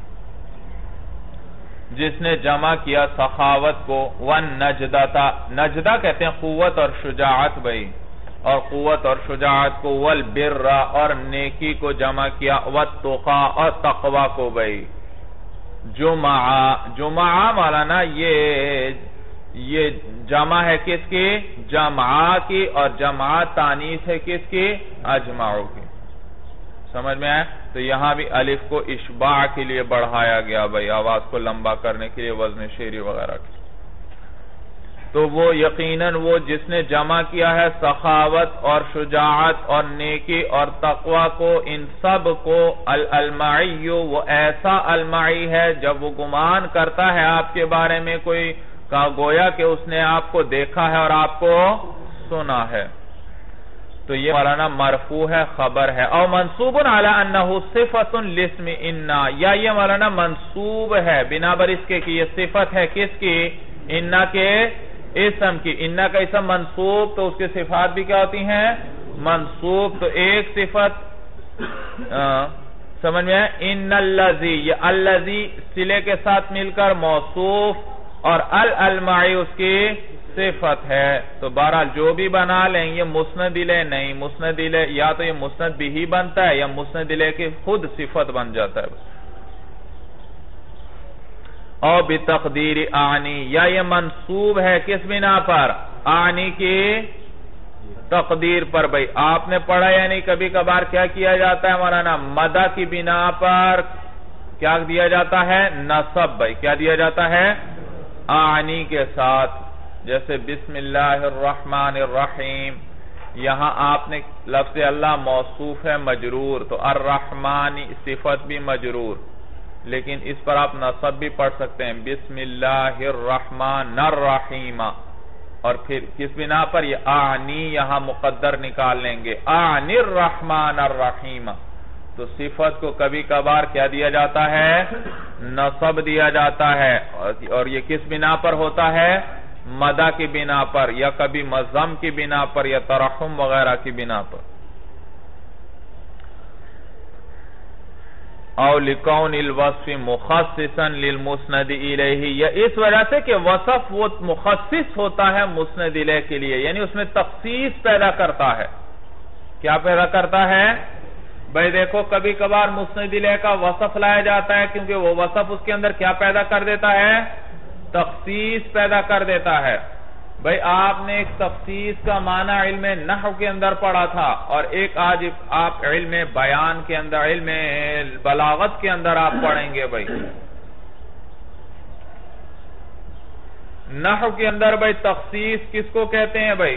جس نے جمع کیا سخاوت کو، والنجدة، نجدہ کہتے ہیں قوت اور شجاعت بھئی، اور قوت اور شجاعت کو، والبر اور نیکی کو جمع کیا، والتقى اور تقوی کو بھئی، جمعہ، جمعہ مولانا یہ یہ جمع ہے کس کی؟ جمعہ کی، اور جمعہ تانیث ہے کس کی؟ اجمعو کی، سمجھ میں آئے؟ تو یہاں بھی الف کو اشباع کے لیے بڑھایا گیا بھئی، آواز کو لمبا کرنے کے لیے، وزن شعری وغیرہ کی۔ تو وہ یقیناً وہ جس نے جمع کیا ہے سخاوت اور شجاعت اور نیکی اور تقوی کو، ان سب کو، المعی، وہ ایسا المعی ہے جب وہ گمان کرتا ہے آپ کے بارے میں کوئی کا گویا کہ اس نے آپ کو دیکھا ہے اور آپ کو سنا ہے، تو یہ مولانا مرفوع ہے، خبر ہے۔ او منصوب علی انہ صفت لاسم انا، یا یہ مولانا منصوب ہے بنا بر اس کے کہ یہ صفت ہے کس کی؟ انا کے اسم کی۔ انا کا اسم منصوب تو اس کے صفات بھی کیا ہوتی ہیں؟ منصوب، تو ایک صفت سمجھ میں ہے، ان الذی، یہ الذی صلے کے ساتھ مل کر موصوف، اور المعی اس کی صفت ہے، تو بہرحال جو بھی بنا لیں یہ مسند الیہ نہیں، مسند الیہ یا تو یہ مسند بھی ہی بنتا ہے یا مسند الیہ کی خود صفت بن جاتا ہے۔ او بتقدیر آنی، یا یہ منصوب ہے کس بنا پر؟ آنی کی تقدیر پر بھئی، آپ نے پڑھا یعنی کبھی کبھار کیا کیا جاتا ہے مولانا؟ مدہ کی بنا پر کیا دیا جاتا ہے؟ نصب بھئی، کیا دیا جاتا ہے؟ آنی کے ساتھ، جیسے بسم اللہ الرحمن الرحیم، یہاں آپ نے لفظ اللہ موصوف ہے مجرور، تو الرحمن صفت بھی مجرور، لیکن اس پر آپ نصب بھی پڑھ سکتے ہیں، بسم اللہ الرحمن الرحیم، اور پھر کس بنا پر؟ یہ آنی یہاں مقدر نکال لیں گے، آنی الرحمن الرحیم، تو صفت کو کبھی کبھار کیا دیا جاتا ہے؟ نصب دیا جاتا ہے، اور یہ کس بنا پر ہوتا ہے؟ مدہ کی بنا پر، یا کبھی مضم کی بنا پر، یا ترحم وغیرہ کی بنا پر۔ او لکون الوصف مخصصا للمسند الیہ، یا اس وجہ سے کہ وصف وہ مخصص ہوتا ہے مسند الیہ کے لیے، یعنی اس میں تخصیص پیدا کرتا ہے۔ کیا پیدا کرتا ہے؟ بھئی دیکھو کبھی کبھار مسند الیہ کا وصف لایا جاتا ہے، کیونکہ وہ وصف اس کے اندر کیا پیدا کر دیتا ہے؟ تخصیص پیدا کر دیتا ہے۔ بھئی آپ نے ایک تخصیص کا معنی علم نحو کے اندر پڑھا تھا، اور ایک آج آپ علم بیان کے اندر، علم بلاغت کے اندر آپ پڑھیں گے بھئی۔ نحو کے اندر بھئی تخصیص کس کو کہتے ہیں بھئی؟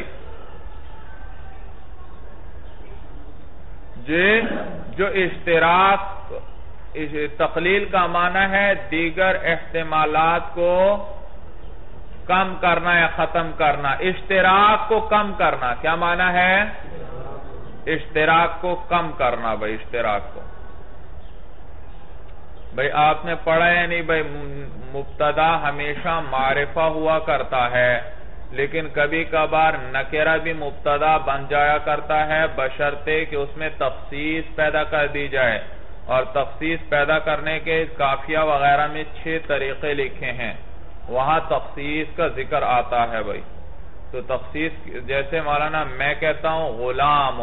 جو اشتراک، تقلیل کا معنی ہے دیگر احتمالات کو کم کرنا یا ختم کرنا، اشتراک کو کم کرنا، کیا معنی ہے؟ اشتراک کو کم کرنا بھئی، اشتراک کو۔ بھئی آپ نے پڑھا ہے نہیں بھئی، مبتدا ہمیشہ معرفہ ہوا کرتا ہے، لیکن کبھی کبھار نکرہ بھی مبتدا بن جایا کرتا ہے، بشرطے کہ اس میں تخصیص پیدا کر دی جائے، اور تخصیص پیدا کرنے کے کافیہ وغیرہ میں چھ طریقے لکھے ہیں، وہاں تخصیص کا ذکر آتا ہے بھئی۔ تو تو تخصیص جیسے مولانا میں کہتا ہوں غلام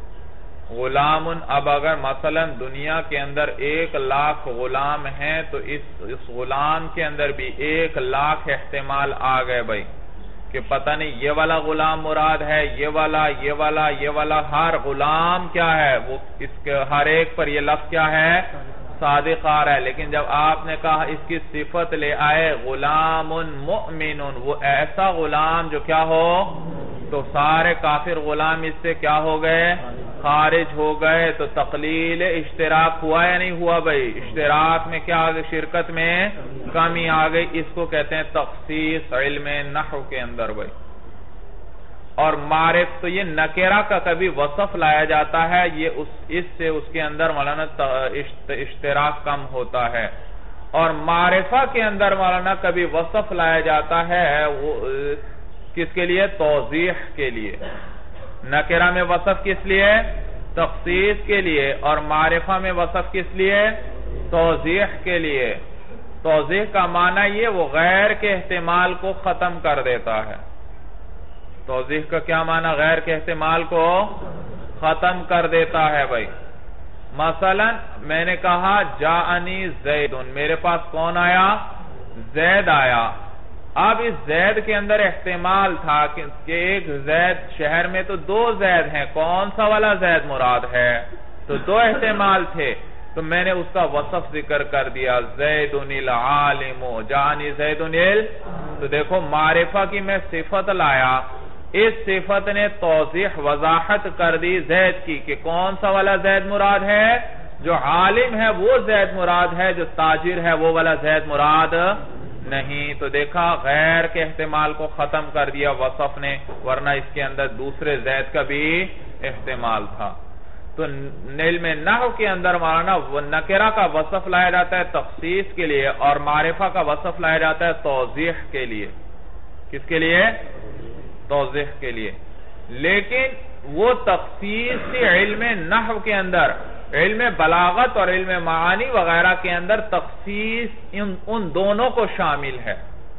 غلام اب اگر مثلا دنیا کے اندر ایک لاکھ غلام ہیں تو اس اس غلام کے اندر بھی ایک لاکھ احتمال آ گئے بھائی کہ پتہ نہیں یہ والا غلام مراد ہے یہ والا یہ والا یہ والا ہر غلام کیا ہے وہ اس کے ہر ایک پر یہ لفظ کیا ہے صادق آ رہا ہے لیکن جب آپ نے کہا اس کی صفت لے آئے غلام مؤمن وہ ایسا غلام جو کیا ہو تو سارے کافر غلام اس سے کیا ہو گئے خارج ہو گئے تو تقلیل اشتراک ہوا یا نہیں ہوا بھائی اشتراک میں کیا آگئے شرکت میں کمی آگئی اس کو کہتے ہیں تخصیص علم نحو کے اندر بھائی اور معرف تو یہ نکرہ کا کبھی وصف لایا جاتا ہے یہ اس اس سے اس کے اندر مولانا اشتراک کم ہوتا ہے اور معرفہ کے اندر مولانا کبھی وصف لایا جاتا ہے وہ کس کے لیے توضیح کے لیے نکرہ میں وصف کس لیے تخصیص کے لیے اور معرفہ میں وصف کس لیے توضیح کے لیے توضیح کا معنی یہ وہ غیر کے احتمال کو ختم کر دیتا ہے توضیح کا کیا معنی غیر کے احتمال کو ختم کر دیتا ہے بھائی مثلا میں نے کہا جاءنی زید میرے پاس کون آیا زید آیا اب اس زید کے اندر احتمال تھا کہ ایک زید شہر میں تو دو زید ہیں کون سا والا زید مراد ہے تو دو احتمال تھے تو میں نے اس کا وصف ذکر کر دیا زید العالم جاءنی زید العلم تو دیکھو معرفہ کی میں صفت لایا اس صفت نے توضیح وضاحت کر دی زید کی کہ کون سا والا زید مراد ہے جو عالم ہے وہ زید مراد ہے جو تاجر ہے وہ والا زید مراد نہیں تو دیکھا غیر کے احتمال کو ختم کر دیا وصف نے ورنہ اس کے اندر دوسرے زید کا بھی احتمال تھا تو علم نحو کے اندر مولانا نکرہ کا وصف لایا جاتا ہے تخصیص کے لیے اور معرفہ کا وصف لایا جاتا ہے توضیح کے لیے کس کے لیے توضیح کے لیے لیکن وہ تخصیص علم نحو کے اندر علم بلاغت اور علم معانی وغیرہ کے اندر تخصیص ان, ان دونوں کو شامل ہے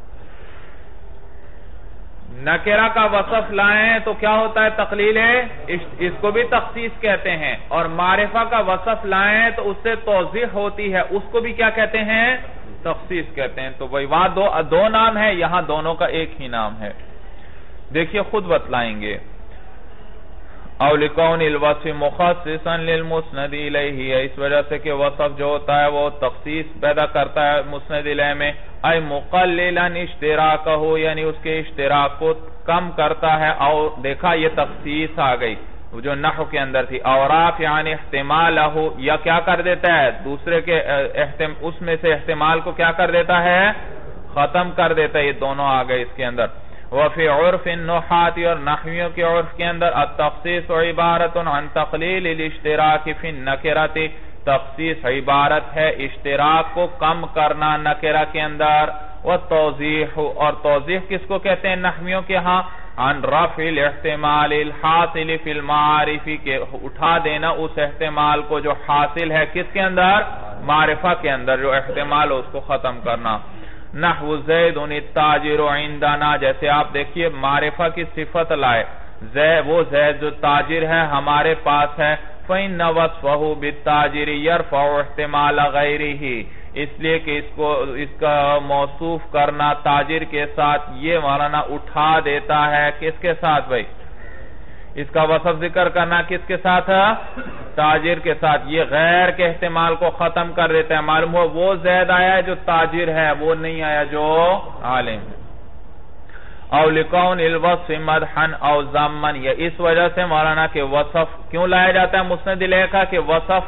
نکرہ کا وصف لائیں تو کیا ہوتا ہے تقلیل ہے اس کو بھی تخصیص کہتے ہیں اور معرفہ کا وصف لائیں تو اس سے توضیح ہوتی ہے اس کو بھی کیا کہتے ہیں تخصیص کہتے ہیں تو وہی وہاں دو, دو نام ہے یہاں دونوں کا ایک ہی نام ہے دیکھیے خود بتلائیں گے او لکون الوصف مخصصا للمسند الیہ اس وجہ سے کہ وصف جو ہوتا ہے وہ تخصیص پیدا کرتا ہے مسند الیہ میں ای مقللا اشتراکہ یعنی اس کے اشتراک کو کم کرتا ہے اور دیکھا یہ تخصیص آ گئی جو نحو کے اندر تھی اوراف یعنی احتمالہ یا کیا کر دیتا ہے دوسرے کے اس میں سے احتمال کو کیا کر دیتا ہے ختم کر دیتا ہے یہ دونوں آ گئے اس کے اندر وفي عرف النحات اور نحویوں کے عرف کے اندر التخصیص عبارت عن تقلیل الاشتراک فی النکرات تخصیص عبارت ہے اشتراک کو کم کرنا نکرہ کے اندر والتوضیح اور توضیح کس کو کہتے ہیں نحویوں کے ہاں عن رفع الاحتمال الحاصل فی المعارف کے اٹھا دینا اس احتمال کو جو حاصل ہے کس کے اندر معرفہ کے اندر جو احتمال ہے اس کو ختم کرنا نحو زید التاجر عندنا جیسے آپ دیکھیے معرفہ کی صفت لائے وہ زید جو تاجر ہے ہمارے پاس ہے فإن وصفه بالتاجر يرفع احتمال غیرہ اس لیے کہ اس کو اس کا موصوف کرنا تاجر کے ساتھ یہ مولانا اٹھا دیتا ہے کس کے ساتھ بھائی اس کا وصف ذکر کرنا کس کے ساتھ ہے تاجر کے ساتھ یہ غیر کے احتمال کو ختم کر دیتا ہے معلوم ہو وہ زید آیا ہے جو تاجر ہے وہ نہیں آیا جو عالم ہے او لکون الوصف مدحا او ذما یہ اس وجہ سے مولانا کہ وصف کیوں لایا جاتا ہے مسند الیہ کا کہ وصف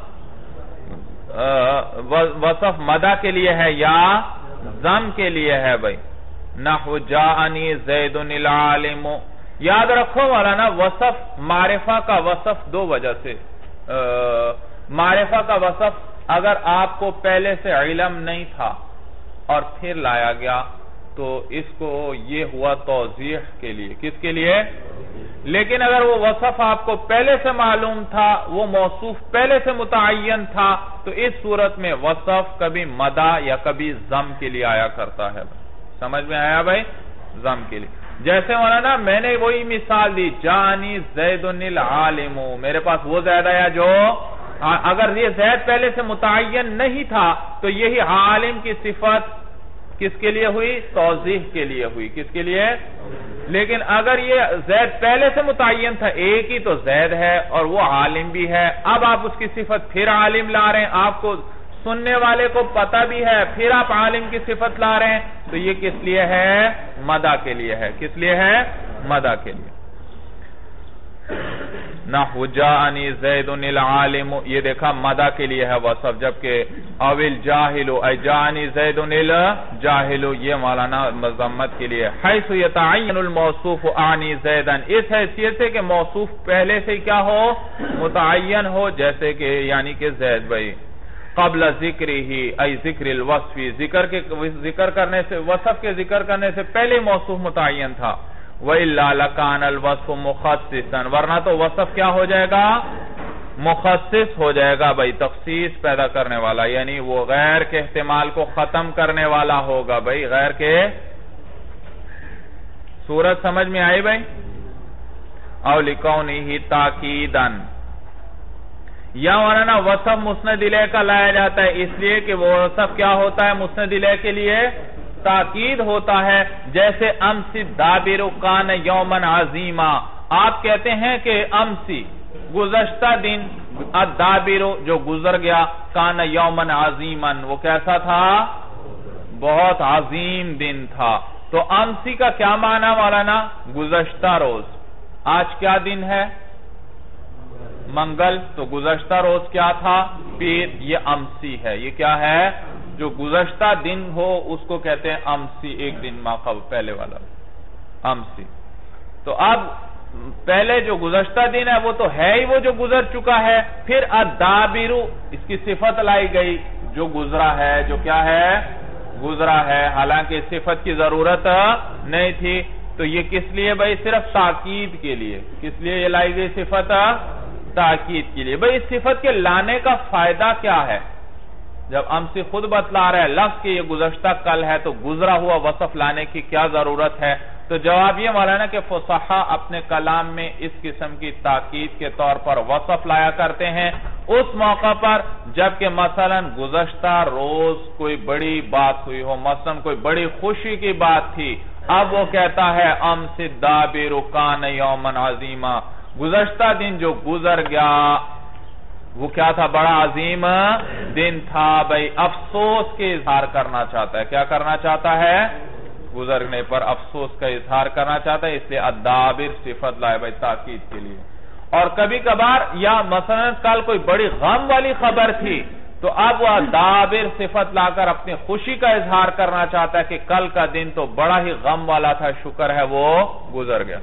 وصف مدح کے لیے ہے یا ذم کے لیے ہے بھائی نحو جاءنی زید العالم یاد رکھو مولانا وصف معرفہ کا وصف دو وجہ سے معرفہ کا وصف اگر آپ کو پہلے سے علم نہیں تھا اور پھر لایا گیا تو اس کو یہ ہوا توضیح کے لیے کس کے لیے لیکن اگر وہ وصف آپ کو پہلے سے معلوم تھا وہ موصوف پہلے سے متعین تھا تو اس صورت میں وصف کبھی مدح یا کبھی ذم کے لیے آیا کرتا ہے سمجھ میں آیا بھائی ذم کے لیے جیسے مولانا میں نے وہی مثال دی، جانی زید العالم، میرے پاس وہ زید آیا جو، اگر یہ زید پہلے سے متعین نہیں تھا تو یہی عالم کی صفت کس کے لیے ہوئی؟ توضیح کے لیے ہوئی. کس کے لیے؟ لیکن اگر یہ زید پہلے سے متعین تھا، ایک ہی تو زید ہے اور وہ عالم بھی ہے، اب آپ اس کی صفت پھر عالم لا رہے ہیں، آپ کو سننے والے کو پتہ بھی ہے، پھر آپ عالم کی صفت لا رہے ہیں، تو یہ کس لیے ہے؟ مدح کے لیے ہے. کس لیے ہے؟ مدح کے لیے. نحو جاءنی زید العالم، یہ دیکھا مدح کے لیے ہے وصف، جبکہ اول جاہل اے جاءنی زید الجاہل یہ مولانا مذمت کے لیے. حیث یتعین الموصوف عنی زیدا، اس حیثیت سے کہ موصوف پہلے سے کیا ہو؟ متعین ہو، جیسے کہ یعنی کہ زید بھائی. قبل ذکر ہی ای ذکر الوصف، ذکر کے ذکر کرنے سے، وصف کے ذکر کرنے سے پہلے موصوف متعین تھا. وَإِلَّا لَكَانَ الْوَصْفُ مُخَصِّصًا، ورنہ تو وصف کیا ہو جائے گا؟ مخصص ہو جائے گا بھائی، تخصیص پیدا کرنے والا، یعنی وہ غیر کے احتمال کو ختم کرنے والا ہوگا بھائی، غیر کے. صورت سمجھ میں آئی بھائی؟ او لِكَوْنِهِ تَاكِيدًا، یا ورنہ وصف مسند الیہ کا لایا جاتا ہے اس لیے کہ وہ وصف کیا ہوتا ہے؟ مسند الیہ کے لیے تاکید ہوتا ہے. جیسے امسی دابر کان یومن عظیما، آپ کہتے ہیں کہ امسی گزشتہ دن، الدابر جو گزر گیا، کان یومن عظیما وہ کیسا تھا؟ بہت عظیم دن تھا. تو امسی کا کیا معنی مولانا؟ گزشتہ روز. آج کیا دن ہے؟ منگل، تو گزشتہ روز کیا تھا؟ پیر. یہ امسی ہے. یہ کیا ہے؟ جو گزشتہ دن ہو اس کو کہتے ہیں امسی، ایک دن ما قبل پہلے والا امسی. تو اب پہلے جو گزشتہ دن ہے وہ تو ہے ہی وہ جو گزر چکا ہے، پھر الدابر اس کی صفت لائی گئی جو گزرا ہے، جو کیا ہے؟ گزرا ہے، حالانکہ اس صفت کی ضرورت نہیں تھی. تو یہ کس لیے بھائی؟ صرف تاکید کے لیے. کس لیے یہ لائی گئی صفت؟ تاکید کے لیے. بھائی اس صفت کے لانے کا فائدہ کیا ہے؟ جب امسی خود بتلا رہا ہے لفظ کہ یہ گزشتہ کل ہے، تو گزرا ہوا وصف لانے کی کیا ضرورت ہے؟ تو جواب یہ مولانا کہ فصحاء اپنے کلام میں اس قسم کی تاکید کے طور پر وصف لایا کرتے ہیں اس موقع پر جبکہ مثلا گزشتہ روز کوئی بڑی بات ہوئی ہو، مثلا کوئی بڑی خوشی کی بات تھی. اب وہ کہتا ہے امسی الدابر کان یوما عظیما، گزشتہ دن جو گزر گیا وہ کیا تھا؟ بڑا عظیم دن تھا. بھائی افسوس کے اظہار کرنا چاہتا ہے. کیا کرنا چاہتا ہے؟ گزرنے پر افسوس کا اظہار کرنا چاہتا ہے، اس لیے الدابر صفت لائے بھائی تاکید کے لیے. اور کبھی کبھار یا مثلا کل کوئی بڑی غم والی خبر تھی تو اب وہ الدابر صفت لا کر اپنی خوشی کا اظہار کرنا چاہتا ہے کہ کل کا دن تو بڑا ہی غم والا تھا، شکر ہے وہ گزر گیا.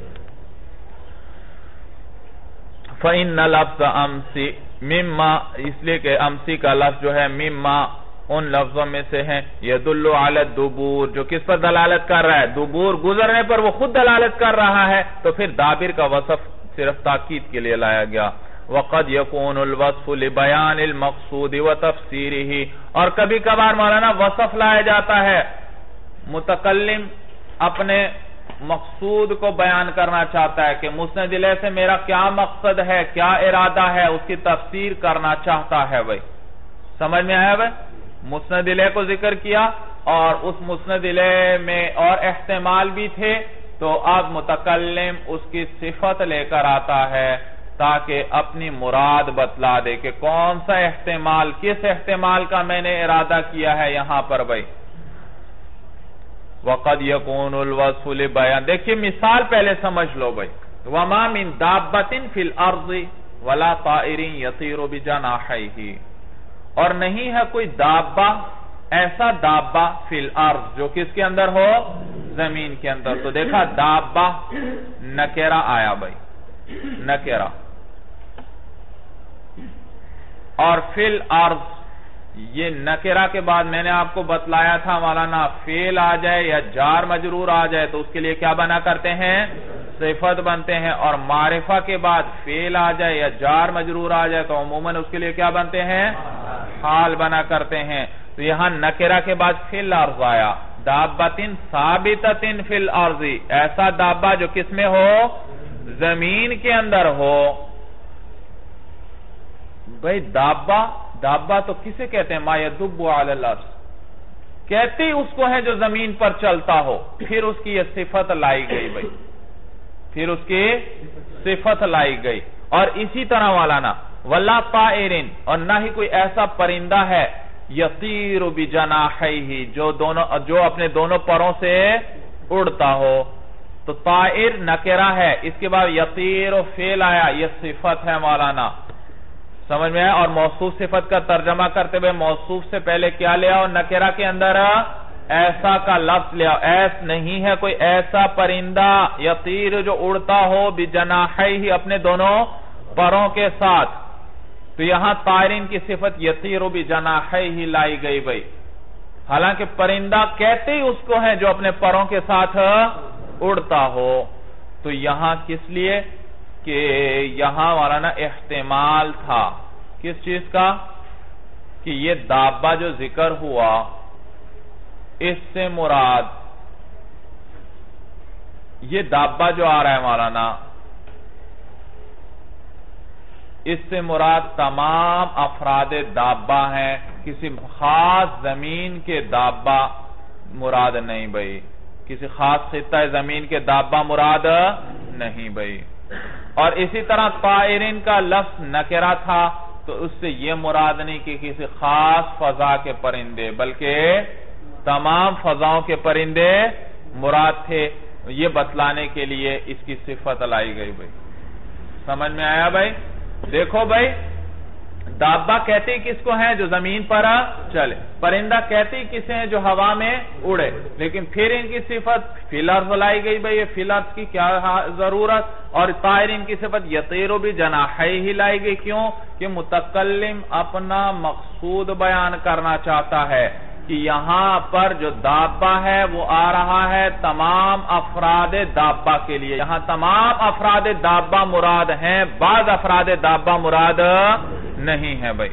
فَإِنَّ لَفْظَ أَمْسِ مما، اس لیے کہ امسی کا لفظ جو ہے مما ان لفظوں میں سے ہیں یدل علی الدبور، جو کس پر دلالت کر رہا ہے؟ دبور، گزرنے پر وہ خود دلالت کر رہا ہے. تو پھر دابر کا وصف صرف تاکید کے لیے لایا گیا. وقد يكون الوصف لبيان المقصود وتفسيره، اور کبھی کبھار مولانا وصف لایا جاتا ہے متکلم اپنے مقصود کو بیان کرنا چاہتا ہے کہ مسند الیہ سے میرا کیا مقصد ہے، کیا ارادہ ہے، اس کی تفسیر کرنا چاہتا ہے. بھائی سمجھ میں آیا بھائی؟ مسند الیہ کو ذکر کیا اور اس مسند الیہ میں اور احتمال بھی تھے، تو اب متکلم اس کی صفت لے کر آتا ہے تاکہ اپنی مراد بتلا دے کہ کون سا احتمال، کس احتمال کا میں نے ارادہ کیا ہے یہاں پر. بھائی وَقَدْ يَكُونُ الْوَصْفُ لِبَيَانٍ، دیکھئے مثال پہلے سمجھ لو بھائی. وَمَا مِن دَابَّةٍ فِي الْأَرْضِ وَلَا طَائِرٍ يَطِيرُ بِجَنَاحَيْهِ، اور نہیں ہے کوئی دابہ، ایسا دابہ فی الارض جو کس کے اندر ہو؟ زمین کے اندر. تو دیکھا دابہ نکرہ آیا بھائی، نکرہ. اور فی الارض یہ نکرہ کے بعد میں نے آپ کو بتلایا تھا مولانا فعل آ جائے یا جار مجرور آ جائے تو اس کے لیے کیا بنا کرتے ہیں؟ صفت بنتے ہیں. اور معرفہ کے بعد فعل آ جائے یا جار مجرور آ جائے تو عموماً اس کے لیے کیا بنتے ہیں؟ حال بنا کرتے ہیں. تو یہاں نکرہ کے بعد فی الارض آیا، دابتن ثابتتن فی الارض، ایسا دابہ جو کس میں ہو؟ زمین کے اندر ہو۔ بھئی دابہ دابہ تو کسے کہتے ہیں؟ ما یدب علی الارض، کہتے ہی اس کو ہے جو زمین پر چلتا ہو۔ پھر اس کی یہ صفت لائی گئی بھئی، پھر اس کی صفت لائی گئی۔ اور اسی طرح والانا وَلَا طَائِرٍ، اور نہ ہی کوئی ایسا پرندہ ہے یطیر بجناحیہ، جو دونوں جو اپنے دونوں پروں سے اڑتا ہو۔ تو طائر نکرہ ہے، اس کے بعد یطیر و فعل آیا، یہ صفت ہے مولانا، سمجھ میں آیا؟ اور موصوف صفت کا ترجمہ کرتے ہوئے موصوف سے پہلے کیا لیا؟ اور نکرہ کے اندر ایسا کا لفظ لیا۔ ایس نہیں ہے کوئی ایسا پرندہ یطیر جو اڑتا ہو بجناحیہ، اپنے دونوں پروں کے ساتھ۔ تو یہاں طائرین کی صفت یطیر بجناحیہ لائی گئی بھئی، حالانکہ پرندہ کہتے ہی اس کو ہے جو اپنے پروں کے ساتھ اڑتا ہو۔ تو یہاں کس لیے کہ یہاں مولانا احتمال تھا کس چیز کا؟ کہ یہ دابہ جو ذکر ہوا اس سے مراد، یہ دابہ جو آ رہا ہے مولانا، اس سے مراد تمام افراد دابہ ہیں، کسی خاص زمین کے دابہ مراد نہیں بھئی، کسی خاص خطہ زمین کے دابہ مراد نہیں بھئی۔ اور اسی طرح طائرین کا لفظ نکرہ تھا، تو اس سے یہ مراد نہیں کہ کسی خاص فضا کے پرندے، بلکہ تمام فضاؤں کے پرندے مراد تھے، یہ بتلانے کے لیے اس کی صفت لائی گئی بھئی۔ سمجھ میں آیا بھئی؟ دیکھو بھئی، دابہ کہتے ہی کس کو ہیں جو زمین پر چلے، پرندہ کہتے ہی کسے ہیں جو ہوا میں اڑے، لیکن پھر ان کی صفت فی الارض لائی گئی بھئی، یہ فی الارض کی کیا ضرورت؟ اور طائرین کی صفت یطیر بجناحیہ لائی گئی، کیوں؟ کہ متکلم اپنا مقصود بیان کرنا چاہتا ہے کہ یہاں پر جو دابہ ہے وہ آ رہا ہے تمام افراد دابہ کے لیے، یہاں تمام افراد دابہ مراد ہیں، بعض افراد دابہ مراد نہیں ہے بھئی،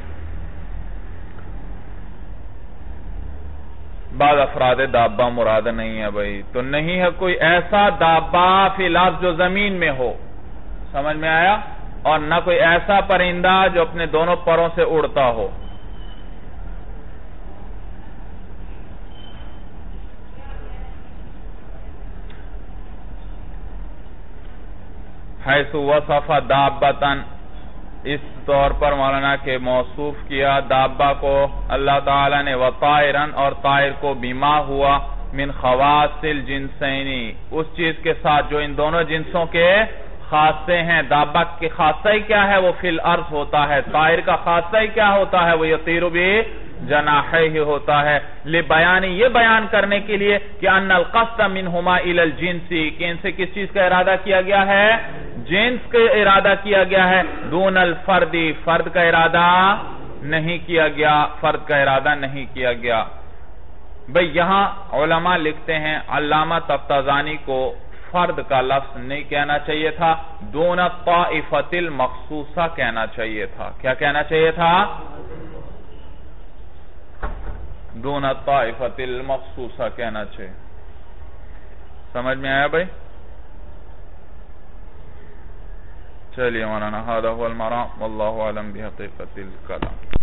بعض افراد دابہ مراد نہیں ہے بھئی۔ تو نہیں ہے کوئی ایسا دابہ فی الارض جو زمین میں ہو، سمجھ میں آیا؟ اور نہ کوئی ایسا پرندہ جو اپنے دونوں پروں سے اڑتا ہو۔ حیث وصف دابتن، اس طور پر مولانا کے موصوف کیا دابہ کو اللہ تعالیٰ نے، وطائرن، اور طائر کو بیما ہوا من خواص الجنسینی، اس چیز کے ساتھ جو ان دونوں جنسوں کے خاصے ہیں۔ دابہ کے خاصہ ہی کیا ہے؟ وہ فی الارض ہوتا ہے۔ طائر کا خاصہ ہی کیا ہوتا ہے؟ وہ یطیر بجناحیہ ہوتا ہے۔ لبیان، یہ بیان کرنے کے لیے کہ ان القصد منہما الی الجنس، کہ ان سے کس چیز کا ارادہ کیا گیا ہے؟ جنس کا ارادہ کیا گیا ہے، دون الفرد، فرد کا ارادہ نہیں کیا گیا، فرد کا ارادہ نہیں کیا گیا۔ بھئی یہاں علماء لکھتے ہیں علامہ تفتازانی کو فرد کا لفظ نہیں کہنا چاہیے تھا، دون الطائفۃ المخصوصہ کہنا چاہیے تھا۔ کیا کہنا چاہیے تھا؟ دون الطائفۃ المخصوصہ کہنا چاہیے۔ سمجھ میں آیا بھئی؟ چلیے مولانا، هذا هو المرام واللہ اعلم بحقیقت الکلام۔